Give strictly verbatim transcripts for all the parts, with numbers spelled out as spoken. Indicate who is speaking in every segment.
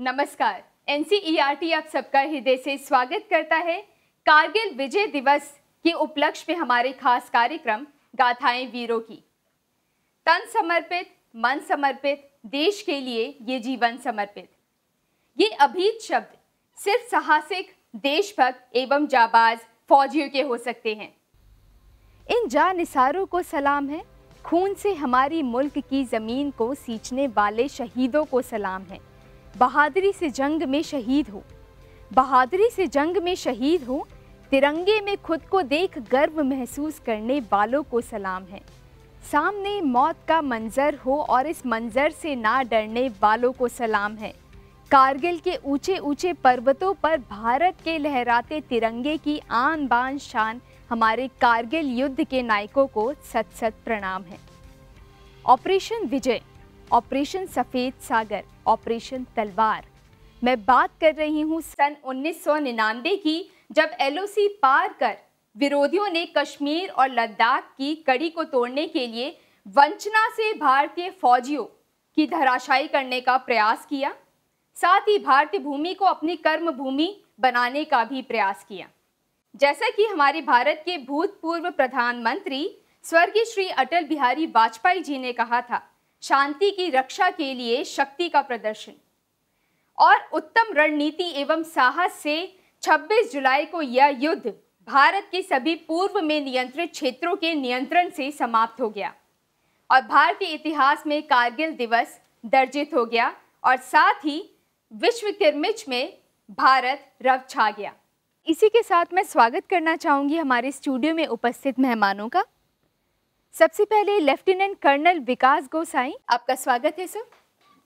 Speaker 1: नमस्कार। एनसीईआरटी आप सबका हृदय से स्वागत करता है। कारगिल विजय दिवस के उपलक्ष्य में हमारे खास कार्यक्रम गाथाएं वीरों की। तन समर्पित, मन समर्पित, देश के लिए ये जीवन समर्पित। ये अभीत शब्द सिर्फ साहसिक, देशभक्त एवं जाबाज फौजियों के हो सकते हैं। इन जानिसारों को सलाम है। खून से हमारी मुल्क की जमीन को सींचने वाले शहीदों को सलाम है। बहादुरी से जंग में शहीद हो, बहादुरी से जंग में शहीद हो। तिरंगे में खुद को देख गर्व महसूस करने वालों को सलाम है। सामने मौत का मंजर हो और इस मंजर से ना डरने वालों को सलाम है। कारगिल के ऊंचे ऊंचे पर्वतों पर भारत के लहराते तिरंगे की आन बान शान हमारे कारगिल युद्ध के नायकों को सत सत प्रणाम है। ऑपरेशन विजय, ऑपरेशन सफेद सागर, ऑपरेशन तलवार। मैं बात कर रही हूँ सन उन्नीस सौ निन्यानवे की, जब एलओसी पार कर विरोधियों ने कश्मीर और लद्दाख की कड़ी को तोड़ने के लिए वंचना से भारतीय फौजियों की धराशायी करने का प्रयास किया। साथ ही भारतीय भूमि को अपनी कर्म भूमि बनाने का भी प्रयास किया। जैसा कि हमारे भारत के भूतपूर्व प्रधानमंत्री स्वर्गीय श्री अटल बिहारी वाजपेयी जी ने कहा था, शांति की रक्षा के लिए शक्ति का प्रदर्शन और उत्तम रणनीति एवं साहस से छब्बीस जुलाई को यह युद्ध भारत के सभी पूर्व में नियंत्रित क्षेत्रों के नियंत्रण से समाप्त हो गया और भारतीय इतिहास में कारगिल दिवस दर्जित हो गया और साथ ही विश्व किरमिच में भारत रव छा गया। इसी के साथ मैं स्वागत करना चाहूंगी हमारे स्टूडियो में उपस्थित मेहमानों का। सबसे पहले लेफ्टिनेंट कर्नल विकास गोसाई, आपका स्वागत है सर।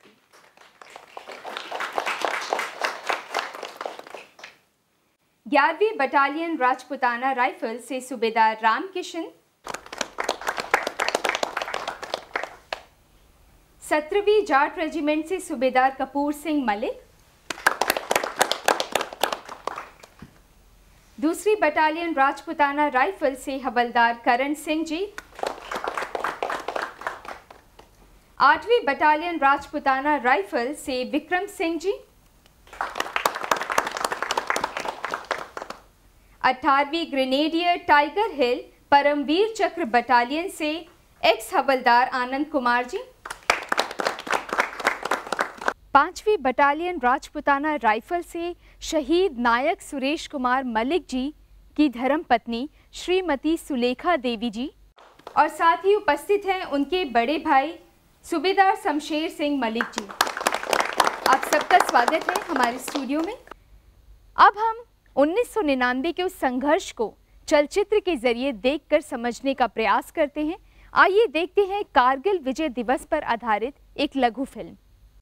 Speaker 1: ग्यारहवीं बटालियन राजपुताना राइफल से सूबेदार रामकिशन, सत्रहवीं जाट रेजिमेंट से सूबेदार कपूर सिंह मलिक, दूसरी बटालियन राजपुताना राइफल से हवलदार करण सिंह जी, आठवीं बटालियन राजपुताना राइफल से विक्रम सिंह जी, अठारहवीं ग्रेनेडियर टाइगर हिल परमवीर चक्र बटालियन से एक्स हवलदार आनंद कुमार जी, पांचवी बटालियन राजपुताना राइफल से शहीद नायक सुरेश कुमार मलिक जी की धर्मपत्नी श्रीमती सुलेखा देवी जी और साथ ही उपस्थित हैं उनके बड़े भाई सूबेदार शमशेर सिंह मलिक जी। आप सबका स्वागत है हमारे स्टूडियो में। अब हम उन्नीस सौ निन्यानवे के उस संघर्ष को चलचित्र के जरिए देखकर समझने का प्रयास करते हैं। आइए देखते हैं कारगिल विजय दिवस पर आधारित एक लघु फिल्म।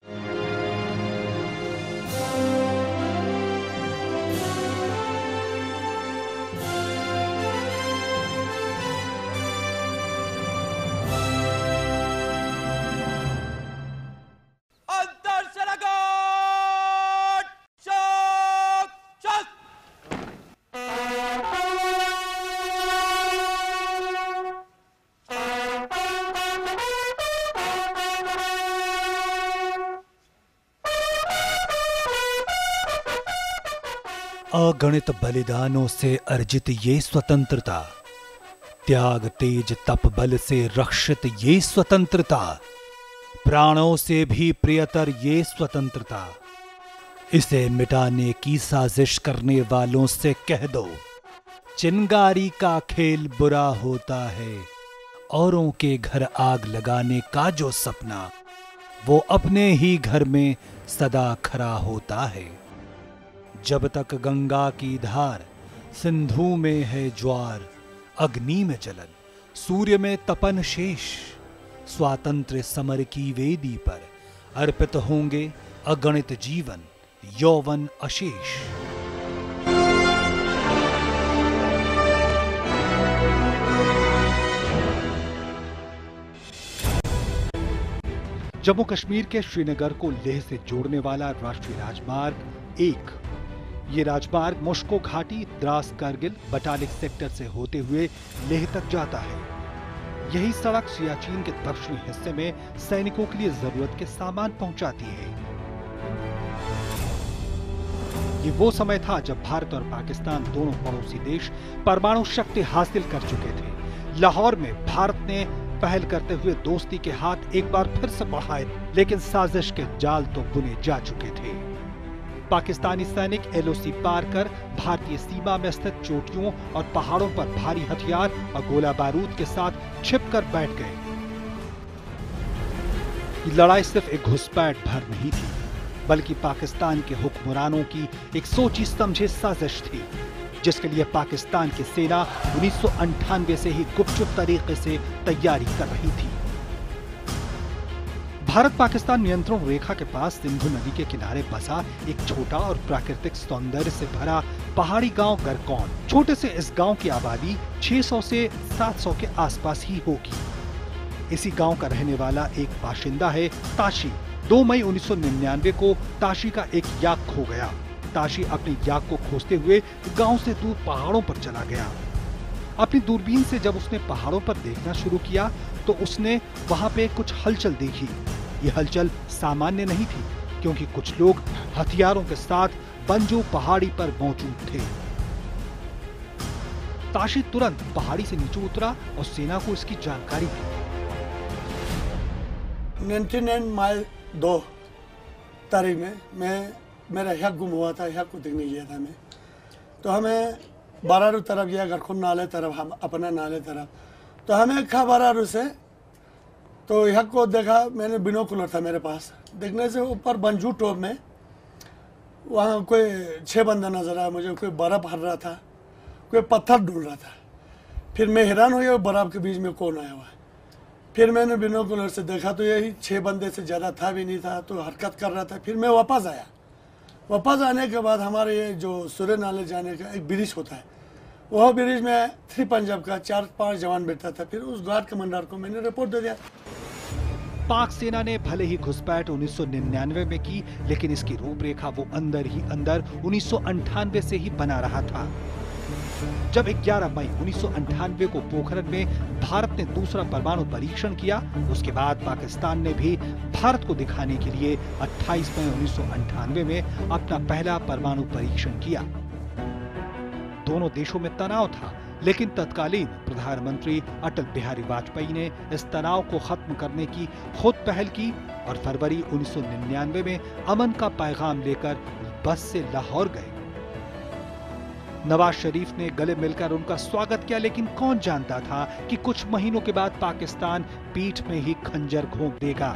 Speaker 2: अगणित बलिदानों से अर्जित ये स्वतंत्रता, त्याग तेज तप बल से रक्षित ये स्वतंत्रता, प्राणों से भी प्रियतर ये स्वतंत्रता, इसे मिटाने की साजिश करने वालों से कह दो, चिंगारी का खेल बुरा होता है। औरों के घर आग लगाने का जो सपना, वो अपने ही घर में सदा खरा होता है। जब तक गंगा की धार, सिंधु में है ज्वार, अग्नि में जलन, सूर्य में तपन शेष, स्वातंत्र्य समर की वेदी पर अर्पित होंगे अगणित जीवन, यौवन अशेष। जम्मू कश्मीर के श्रीनगर को लेह से जोड़ने वाला राष्ट्रीय राजमार्ग एक, ये राजमार्ग मुश्को घाटी, द्रास, कारगिल, बटालिक सेक्टर से होते हुए लेह तक जाता है। यही सड़क सियाचिन के दक्षिणी हिस्से में सैनिकों के लिए जरूरत के सामान पहुंचाती है। ये वो समय था जब भारत और पाकिस्तान दोनों पड़ोसी देश परमाणु शक्ति हासिल कर चुके थे। लाहौर में भारत ने पहल करते हुए दोस्ती के हाथ एक बार फिर से बढ़ाए, लेकिन साजिश के जाल तो बुने जा चुके थे। पाकिस्तानी सैनिक एलओसी पार कर भारतीय सीमा में स्थित चोटियों और पहाड़ों पर भारी हथियार और गोला बारूद के साथ छिपकर बैठ गए। ये लड़ाई सिर्फ एक घुसपैठ भर नहीं थी, बल्कि पाकिस्तान के हुक्मरानों की एक सोची समझी साजिश थी, जिसके लिए पाकिस्तान की सेना उन्नीस सौ अंठानवे से ही गुपचुप तरीके से तैयारी कर रही थी। भारत पाकिस्तान नियंत्रण रेखा के पास सिंधु नदी के किनारे बसा एक छोटा और प्राकृतिक सौंदर्य से भरा पहाड़ी गांव गरकौन। छोटे से इस गांव की आबादी छह सौ से सात सौ के आसपास ही होगी। इसी गांव का रहने वाला एक बाशिंदा है ताशी। दो मई उन्नीस सौ निन्यानवे को ताशी का एक याक खो गया। ताशी अपने याक को खोजते हुए गांव से दूर पहाड़ों पर चला गया। अपनी दूरबीन से जब उसने पहाड़ों पर देखना शुरू किया तो उसने वहां पे कुछ हलचल देखी। ये हलचल सामान्य नहीं थी, क्योंकि कुछ लोग हथियारों के साथ बंजो पहाड़ी पर मौजूद थे। ताशी तुरंत पहाड़ी से नीचे उतरा और सेना को इसकी जानकारी दी।
Speaker 3: निन्यानवे माइल दो तारीख में मैं मेरा हक गुम हुआ था, हक को देखने गया था मैं। तो हमें बारारू तरफ गया, गरखुन नाले तरफ, हम अपना नाले तरफ। तो हमें खा बारारू से तो हक को देखा, मैंने बिनोकुलर था मेरे पास। देखने से ऊपर बंजू टॉप में वहाँ कोई छह बंदा नजर आया मुझे। कोई बर्फ हर रहा था, कोई पत्थर ढूंढ रहा था। फिर मैं हैरान हो गया, बर्फ के बीच में कौन आया हुआ है। फिर मैंने बिनोकुलर से देखा तो यही छह बंदे से ज़्यादा था भी नहीं था, तो हरकत कर रहा था। फिर मैं वापस आया। वापस आने के बाद हमारे ये जो सूर्य नाले जाने का एक ब्रिज होता है, वह ब्रिज में थ्री पंजाब का चार पांच जवान बैठा था। फिर उस गार्ड कमांडर को मैंने रिपोर्ट दे दिया।
Speaker 2: पाक सेना ने भले ही घुसपैठ उन्नीस सौ निन्यानवे में की, लेकिन इसकी रूपरेखा वो अंदर ही अंदर उन्नीस सौ अंठानवे से ही बना रहा था। जब ग्यारह मई उन्नीस सौ अंठानवे को पोखरण में भारत ने दूसरा परमाणु परीक्षण किया, उसके बाद पाकिस्तान ने भी भारत को दिखाने के लिए अट्ठाईस मई उन्नीस सौ अंठानवे में अपना पहला परमाणु परीक्षण किया। दोनों देशों में तनाव था, लेकिन तत्कालीन प्रधानमंत्री अटल बिहारी वाजपेयी ने इस तनाव को खत्म करने की खुद पहल की और फरवरी उन्नीस सौ निन्यानवे में अमन का पैगाम लेकर बस से लाहौर गए। नवाज शरीफ ने गले मिलकर उनका स्वागत किया, लेकिन कौन जानता था कि कुछ महीनों के बाद पाकिस्तान पीठ में ही खंजर घोंप देगा।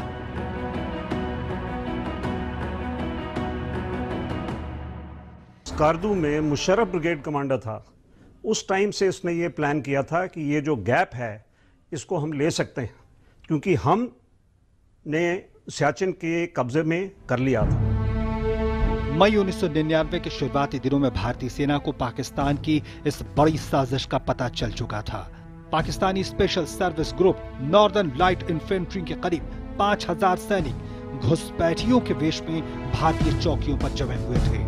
Speaker 4: स्कार्दू में मुशर्रफ ब्रिगेड कमांडर था। उस टाइम से इसने ये प्लान किया था कि ये जो गैप है इसको हम ले सकते हैं, क्योंकि हम ने सियाचिन के कब्जे में कर लिया था।
Speaker 2: मई उन्नीस सौ निन्यानवे के शुरुआती दिनों में भारतीय सेना को पाकिस्तान की इस बड़ी साजिश का पता चल चुका था। Pakistani special service group northern light infantry के करीब पांच हजार सैनिक घुसपैठियों के वेश में भारतीय चौकियों पर जमे हुए थे।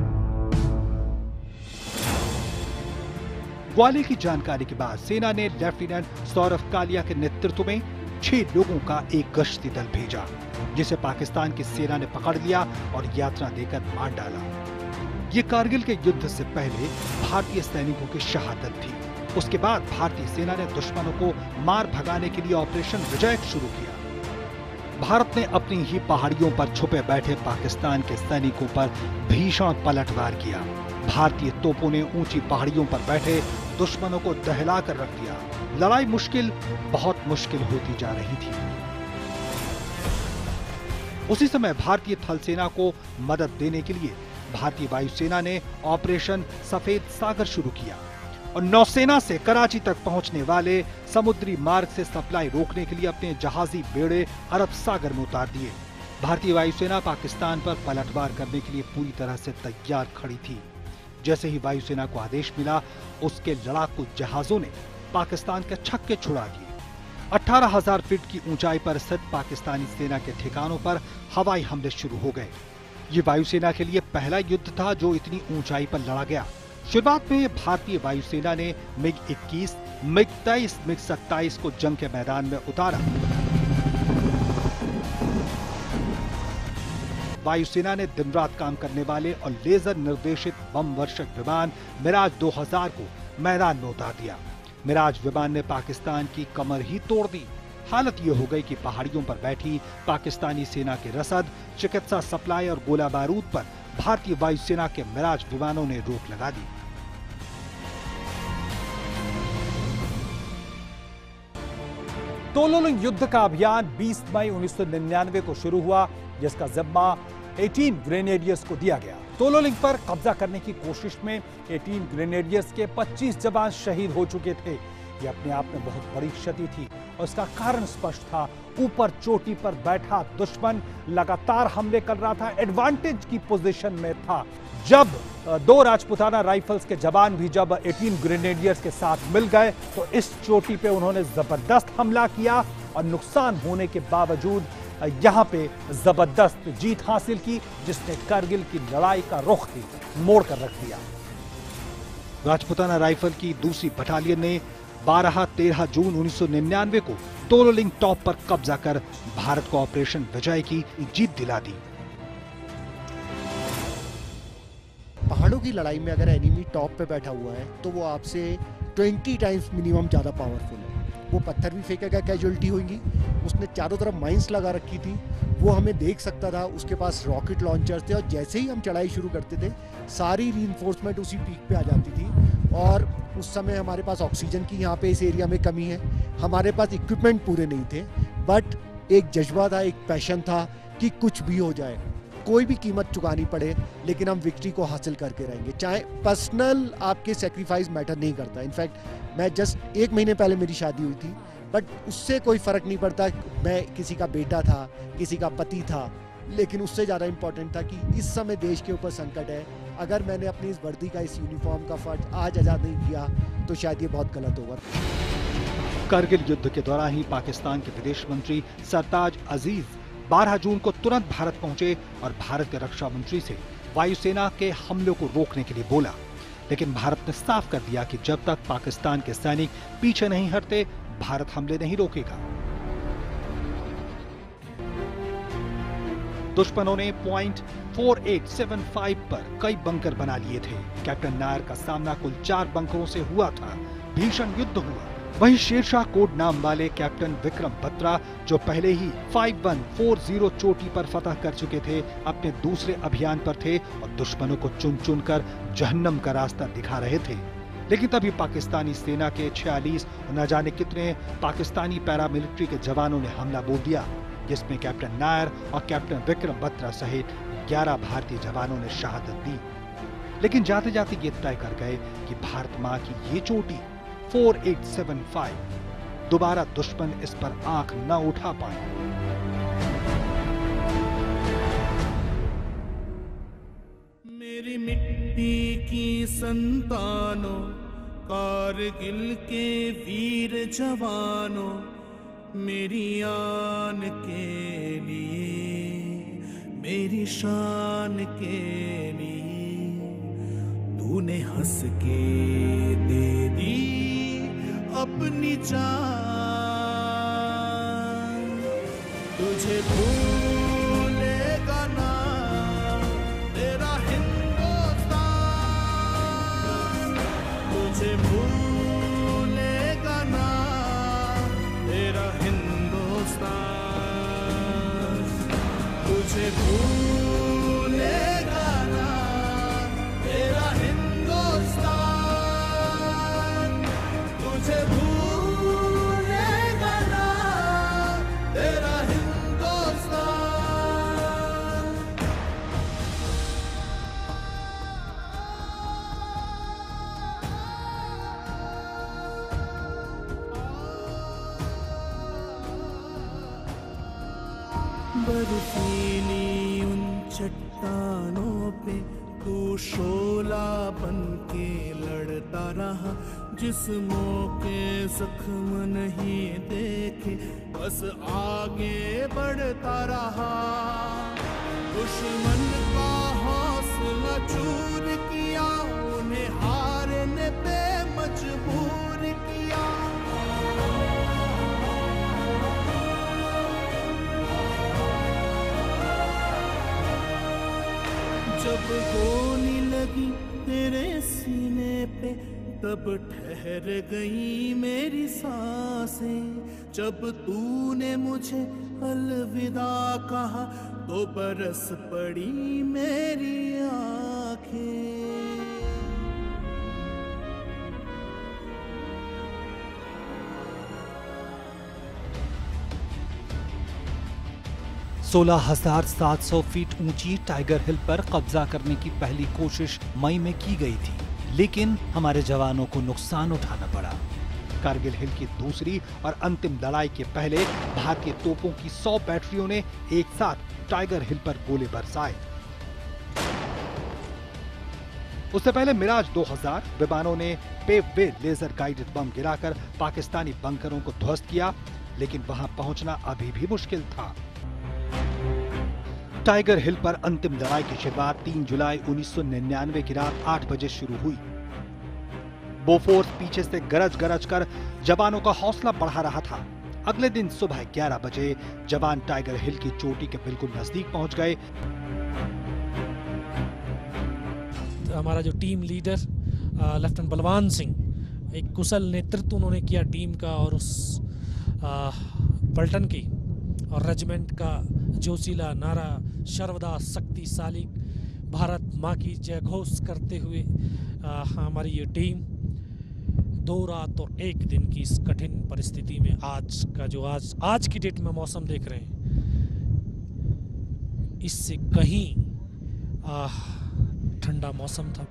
Speaker 2: ग्वालियर की जानकारी के बाद सेना ने लेफ्टिनेंट सौरभ कालिया के नेतृत्व में छह लोगों का एक गश्ती दल भेजा, जिसे पाकिस्तान की सेना ने पकड़ लिया और यात्रा देकर मार डाला। ये कारगिल के युद्ध से पहले भारतीय सैनिकों की शहादत थी। उसके बाद भारतीय सेना ने दुश्मनों को मार भगाने के लिए ऑपरेशन विजय शुरू किया। भारत ने अपनी ही पहाड़ियों पर छुपे बैठे पाकिस्तान के सैनिकों पर भीषण पलटवार किया। भारतीय तोपों ने ऊंची पहाड़ियों पर बैठे दुश्मनों को दहला कर रख दिया। लड़ाई मुश्किल, बहुत मुश्किल होती जा रही थी। उसी समय भारतीय थल सेना को मदद देने के लिए भारतीय वायुसेना ने ऑपरेशन सफेद सागर शुरू किया और नौसेना से कराची तक पहुंचने वाले समुद्री मार्ग से सप्लाई रोकने के लिए अपने जहाजी बेड़े अरब सागर में उतार दिए। भारतीय वायुसेना पाकिस्तान पर पलटवार करने के लिए पूरी तरह से तैयार खड़ी थी। जैसे ही वायुसेना को आदेश मिला, उसके लड़ाकू जहाजों ने पाकिस्तान के छक्के छुड़ा दिए। अठारह हजार फीट की ऊंचाई पर स्थित पाकिस्तानी सेना के ठिकानों पर हवाई हमले शुरू हो गए। ये वायुसेना के लिए पहला युद्ध था जो इतनी ऊंचाई पर लड़ा गया। शुरुआत में भारतीय वायुसेना ने मिग इक्कीस, मिग तेईस, मिग सत्ताईस को जंग के मैदान में उतारा। वायुसेना ने दिन रात काम करने वाले और लेजर निर्देशित बम वर्षक विमान मिराज दो हज़ार को मैदान में उतार दिया। मिराज विमान ने पाकिस्तान की कमर ही तोड़ दी। हालत ये हो गई कि पहाड़ियों पर बैठी पाकिस्तानी सेना के रसद, चिकित्सा सप्लाई और गोला बारूद पर भारतीय वायुसेना के मिराज विमानों ने रोक लगा दी। तोलोलिंग युद्ध का अभियान बीस मई उन्नीस सौ निन्यानवे को शुरू हुआ, जिसका जिम्मा अठारह ग्रेनेडियर्स को दिया गया। तोलोलिंग पर कब्जा करने की कोशिश में अठारह ग्रेनेडियर्स के पच्चीस जवान शहीद हो चुके थे। यह अपने आप में बहुत बड़ी क्षति थी और इसका कारण स्पष्ट था। ऊपर चोटी पर बैठा दुश्मन लगातार हमले कर रहा था, एडवांटेज की पोजीशन में था। जब दो राजपुताना राइफल्स के जवान भी जब अठारह ग्रेनेडियर्स के साथ मिल गए तो इस चोटी पे उन्होंने जबरदस्त हमला किया और नुकसान होने के बावजूद यहां पे जबरदस्त जीत हासिल की, जिसने कारगिल की लड़ाई का रुख ही मोड़ कर रख दिया। राजपुताना राइफल की दूसरी बटालियन ने बारह तेरह जून उन्नीस सौ निन्यानवे को तोलोलिंग टॉप पर कब्जा कर भारत को ऑपरेशन विजय की जीत दिला दी।
Speaker 5: पहाड़ों की लड़ाई में अगर एनिमी टॉप पे बैठा हुआ है तो वो आपसे बीस टाइम्स मिनिमम ज़्यादा पावरफुल है। वो पत्थर भी फेंकेगा, कैजुअलिटी होगी। उसने चारों तरफ माइंस लगा रखी थी, वो हमें देख सकता था। उसके पास रॉकेट लॉन्चर्स थे और जैसे ही हम चढ़ाई शुरू करते थे सारी रीइंफोर्समेंट उसी पीक पे आ जाती थी। और उस समय हमारे पास ऑक्सीजन की यहाँ पे इस एरिया में कमी है, हमारे पास इक्विपमेंट पूरे नहीं थे, बट एक जज्बा था, एक पैशन था कि कुछ भी हो जाए, कोई भी कीमत चुकानी पड़े, लेकिन हम विक्ट्री को हासिल करके रहेंगे। चाहे पर्सनल आपके सेक्रीफाइस मैटर नहीं करता। इनफैक्ट मैं जस्ट एक महीने पहले मेरी शादी हुई थी, बट उससे कोई फ़र्क नहीं पड़ता। मैं किसी का बेटा था, किसी का पति था, लेकिन उससे ज़्यादा इम्पोर्टेंट था कि इस समय देश के ऊपर संकट है। अगर मैंने अपनी इस वर्दी का, इस यूनिफॉर्म का फर्ज आज आज़ाद नहीं किया तो शायद ये बहुत गलत होगा।
Speaker 2: कारगिल युद्ध के दौरान ही पाकिस्तान के विदेश मंत्री सरताज अजीज बारह जून को तुरंत भारत पहुंचे और भारत के रक्षा मंत्री से वायुसेना के हमलों को रोकने के लिए बोला। लेकिन भारत ने साफ कर दिया कि जब तक पाकिस्तान के सैनिक पीछे नहीं हटते, भारत हमले नहीं रोकेगा। दुश्मनों ने point four eight seven five पर कई बंकर बना लिए थे। कैप्टन नायर का सामना कुल चार बंकरों से हुआ था। भीषण युद्ध हुआ। वहीं शेरशाह कोड नाम वाले कैप्टन विक्रम बत्रा, जो पहले ही पाँच एक चार शून्य चोटी पर फतह कर चुके थे, अपने दूसरे अभियान पर थे और दुश्मनों को चुन चुन कर जहन्नम का रास्ता दिखा रहे थे। लेकिन तभी पाकिस्तानी सेना के छियालीस और न जाने कितने पाकिस्तानी पैरामिलिट्री के जवानों ने हमला बोल दिया, जिसमें कैप्टन नायर और कैप्टन विक्रम बत्रा सहित ग्यारह भारतीय जवानों ने शहादत दी। लेकिन जाते जाते ये तय कर गए कि भारत माँ की ये चोटी फोर एट सेवन फाइव, दोबारा दुश्मन इस पर आंख न उठा पाए।
Speaker 6: मेरी मिट्टी की संतानों, कारगिल के वीर जवानों, मेरी आन के लिए, मेरी शान के लिए तूने हंस के दे दी अपनी जान। तुझे भूलेगा ना तेरा हिंदुस्तान, तुझे भूलेगा ना तेरा हिंदुस्तान, तुझे भूलेगा ना तेरा हिंदुस्तान, तुझे भूलेगा ना तेरा हिंदुस्तान। बर्फीली उन चट्टानों पे तू शोला बन के लड़ता रहा, जिस्मों के जख्म नहीं देखे बस आगे बढ़ता रहा। दुश्मन का हौसला चूर किया, उन्हें हारने पे मजबूर किया। जब गोली लगी तेरे सीने पे तब ठहर गई मेरी सांसें। जब तूने मुझे अलविदा कहा तो बरस पड़ी मेरी आंखें।
Speaker 2: सोलह हजार सात सौ फीट ऊंची टाइगर हिल पर कब्जा करने की पहली कोशिश मई में की गई थी, लेकिन हमारे जवानों को नुकसान उठाना पड़ा। कारगिल हिल की दूसरी और अंतिम लड़ाई के पहले भारतीय तोपों की सौ बैटरियों ने एक साथ टाइगर हिल पर गोले बरसाए। उससे पहले मिराज दो हज़ार विमानों ने Paveway laser guided bomb गिराकर पाकिस्तानी बंकरों को ध्वस्त किया, लेकिन वहां पहुंचना अभी भी मुश्किल था। टाइगर हिल पर अंतिम लड़ाई की शुरुआत तीन जुलाई उन्नीस सौ निन्यानवे की रात आठ बजे शुरू हुई। बोफोर्स पीछे से गरज गरज कर जवानों का हौसला बढ़ा रहा था। अगले दिन सुबह ग्यारह बजे जवान टाइगर हिल की चोटी के बिल्कुल नजदीक पहुंच गए।
Speaker 7: तो हमारा जो team leader lieutenant Balwan Singh, एक कुशल नेतृत्व उन्होंने किया टीम का और उस आ, पलटन की और रेजिमेंट का जोशीला नारा सर्वदा शक्तिशाली भारत माँ की जय घोष करते हुए आ, हमारी ये टीम दो रात और एक दिन की इस कठिन परिस्थिति में आज का जो आज आज की डेट में मौसम देख रहे हैं, इससे कहीं ठंडा मौसम था।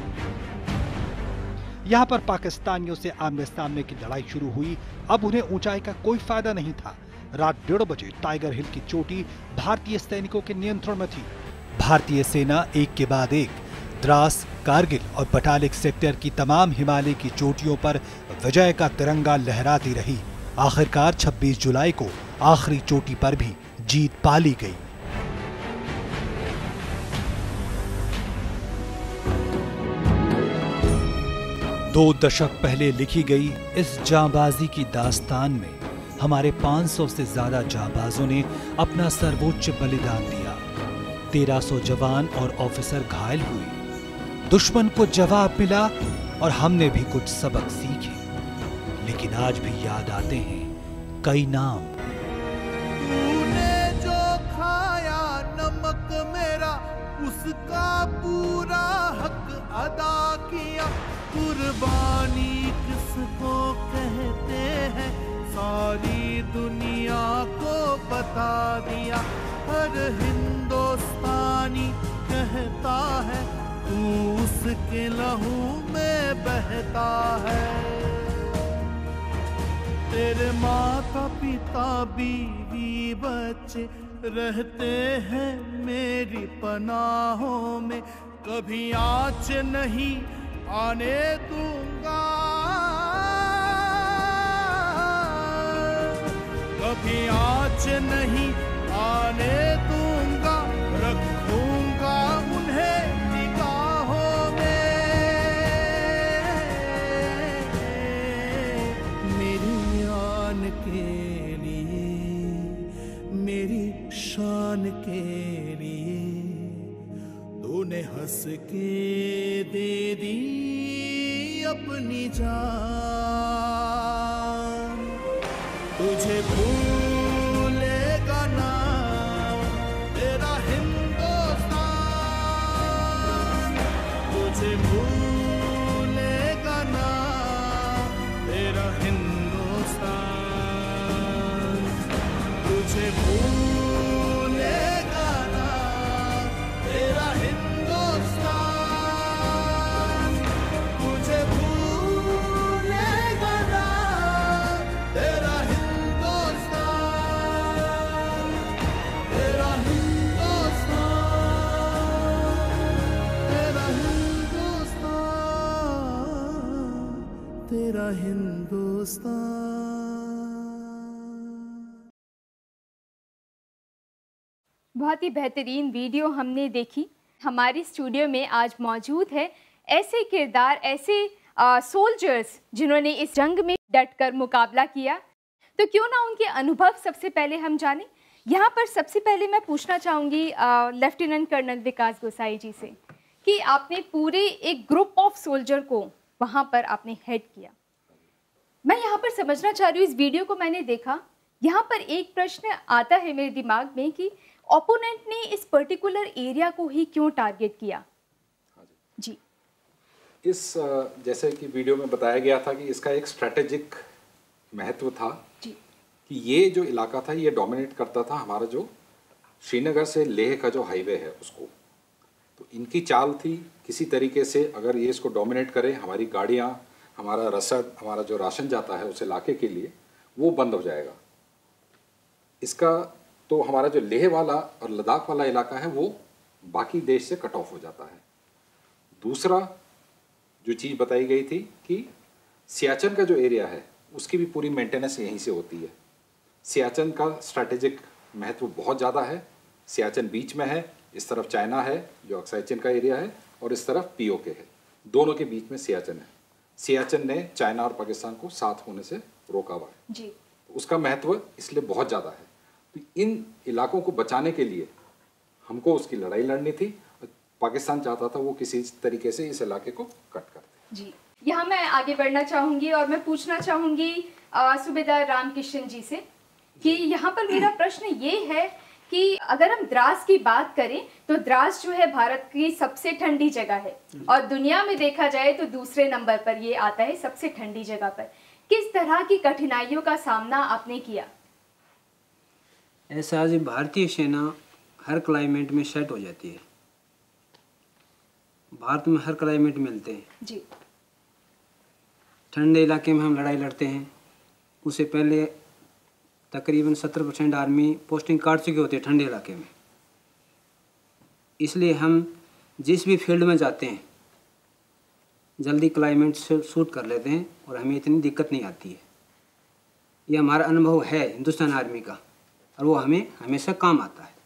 Speaker 2: यहाँ पर पाकिस्तानियों से आमने सामने की लड़ाई शुरू हुई। अब उन्हें ऊंचाई का कोई फायदा नहीं था। रात डेढ़ बजे टाइगर हिल की चोटी भारतीय सैनिकों के नियंत्रण में थी। भारतीय सेना एक के बाद एक द्रास, कारगिल और बटालिक सेक्टर की तमाम हिमालय की चोटियों पर विजय का तिरंगा लहराती रही। आखिरकार छब्बीस जुलाई को आखिरी चोटी पर भी जीत पा ली गई। दो दशक पहले लिखी गई इस जांबाजी की दास्तान में हमारे पाँच सौ से ज्यादा जांबाजों ने अपना सर्वोच्च बलिदान दिया। तेरह सौ जवान और ऑफिसर घायल हुए। दुश्मन को जवाब मिला और हमने भी कुछ सबक सीखे, लेकिन आज भी याद आते हैं कई नाम।
Speaker 6: तूने जो खाया नमक मेरा, उसका पूरा हक अदा किया। कुर्बानी किसको कहते हैं, सारी दुनिया को बता दिया। हर हिंदुस्तानी कहता है, तू उसके लहू में बहता है। तेरे माता पिता बीवी बच्चे रहते हैं मेरी पनाहों में। कभी आँच नहीं आने दूंगा, कभी आँच नहीं आने दूंगा। रखूंगा उन्हें निगाहों में। मेरी आन के लिए, मेरी शान के लिए तूने हंस के दे दी अपनी जान। तुझे भूलेगा ना तेरा हिंदुस्तान, तुझे भूलेगा ना तेरा हिंदुस्तान, तुझे भूलेगा ना तेरा हिंदुस्तान, तुझे भूलेगा ना तेरा तेरा हिंदुस्तान।
Speaker 1: बहुत ही बेहतरीन वीडियो हमने देखी। हमारे स्टूडियो में आज मौजूद है ऐसे किरदार, ऐसे सोल्जर्स जिन्होंने इस जंग में डटकर मुकाबला किया। तो क्यों ना उनके अनुभव सबसे पहले हम जानें यहाँ पर सबसे पहले मैं पूछना चाहूँगी लेफ्टिनेंट कर्नल विकास गोसाई जी से कि आपने पूरे एक ग्रुप ऑफ सोल्जर को वहाँ पर आपने हेड किया। मैं यहाँ पर समझना चाह रही हूँ, इस वीडियो को मैंने देखा, यहाँ पर एक प्रश्न आता है मेरे दिमाग में कि ओपोनेंट ने इस पर्टिकुलर एरिया को ही क्यों टारगेट किया? जी,
Speaker 8: इस जैसे कि वीडियो में बताया गया था कि इसका एक स्ट्रेटेजिक महत्व था
Speaker 1: जी,
Speaker 8: कि ये जो इलाका था ये डोमिनेट करता था हमारा जो श्रीनगर से लेह का जो हाईवे है उसको। तो इनकी चाल थी किसी तरीके से अगर ये इसको डोमिनेट करे, हमारी गाड़ियाँ, हमारा रसद, हमारा जो राशन जाता है उस इलाके के लिए वो बंद हो जाएगा। इसका तो हमारा जो लेह वाला और लद्दाख वाला इलाका है वो बाकी देश से कट ऑफ हो जाता है। दूसरा जो चीज़ बताई गई थी कि सियाचिन का जो एरिया है उसकी भी पूरी मेंटेनेंस यहीं से होती है। सियाचिन का स्ट्रैटेजिक महत्व बहुत ज़्यादा है। सियाचिन बीच में है, इस तरफ चाइना है जो अक्साई चीन का एरिया है और इस तरफ पीओके है, दोनों के बीच में सियाचिन है। सियाचिन ने चाइना और पाकिस्तान को साथ होने से रोका हुआ है
Speaker 1: जी।
Speaker 8: उसका महत्व इसलिए बहुत ज़्यादा है। तो इन इलाकों को बचाने के लिए हमको उसकी लड़ाई लड़नी थी। पाकिस्तान चाहता था वो किसी तरीके से इस इलाके को कट कर दे।
Speaker 1: जी, यहाँ मैं आगे बढ़ना चाहूँगी और मैं पूछना चाहूँगी सूबेदार रामकिशन जी से कि यहाँ पर मेरा प्रश्न ये है कि अगर हम द्रास की बात करें तो द्रास जो है भारत की सबसे ठंडी जगह है और दुनिया में देखा जाए तो दूसरे नंबर पर ये आता है सबसे ठंडी जगह पर। किस तरह की कठिनाइयों का सामना आपने किया?
Speaker 9: ऐसा जी, भारतीय सेना हर क्लाइमेट में सेट हो जाती है। भारत में हर क्लाइमेट मिलते हैं
Speaker 1: जी।
Speaker 9: ठंडे इलाके में हम लड़ाई लड़ते हैं। उससे पहले तकरीबन सत्तर परसेंट आर्मी पोस्टिंग काट चुकी होती है ठंडे इलाके में। इसलिए हम जिस भी फील्ड में जाते हैं जल्दी क्लाइमेट से सूट कर लेते हैं और हमें इतनी दिक्कत नहीं आती है। ये हमारा अनुभव है हिंदुस्तान आर्मी का और वो हमें हमेशा काम आता है।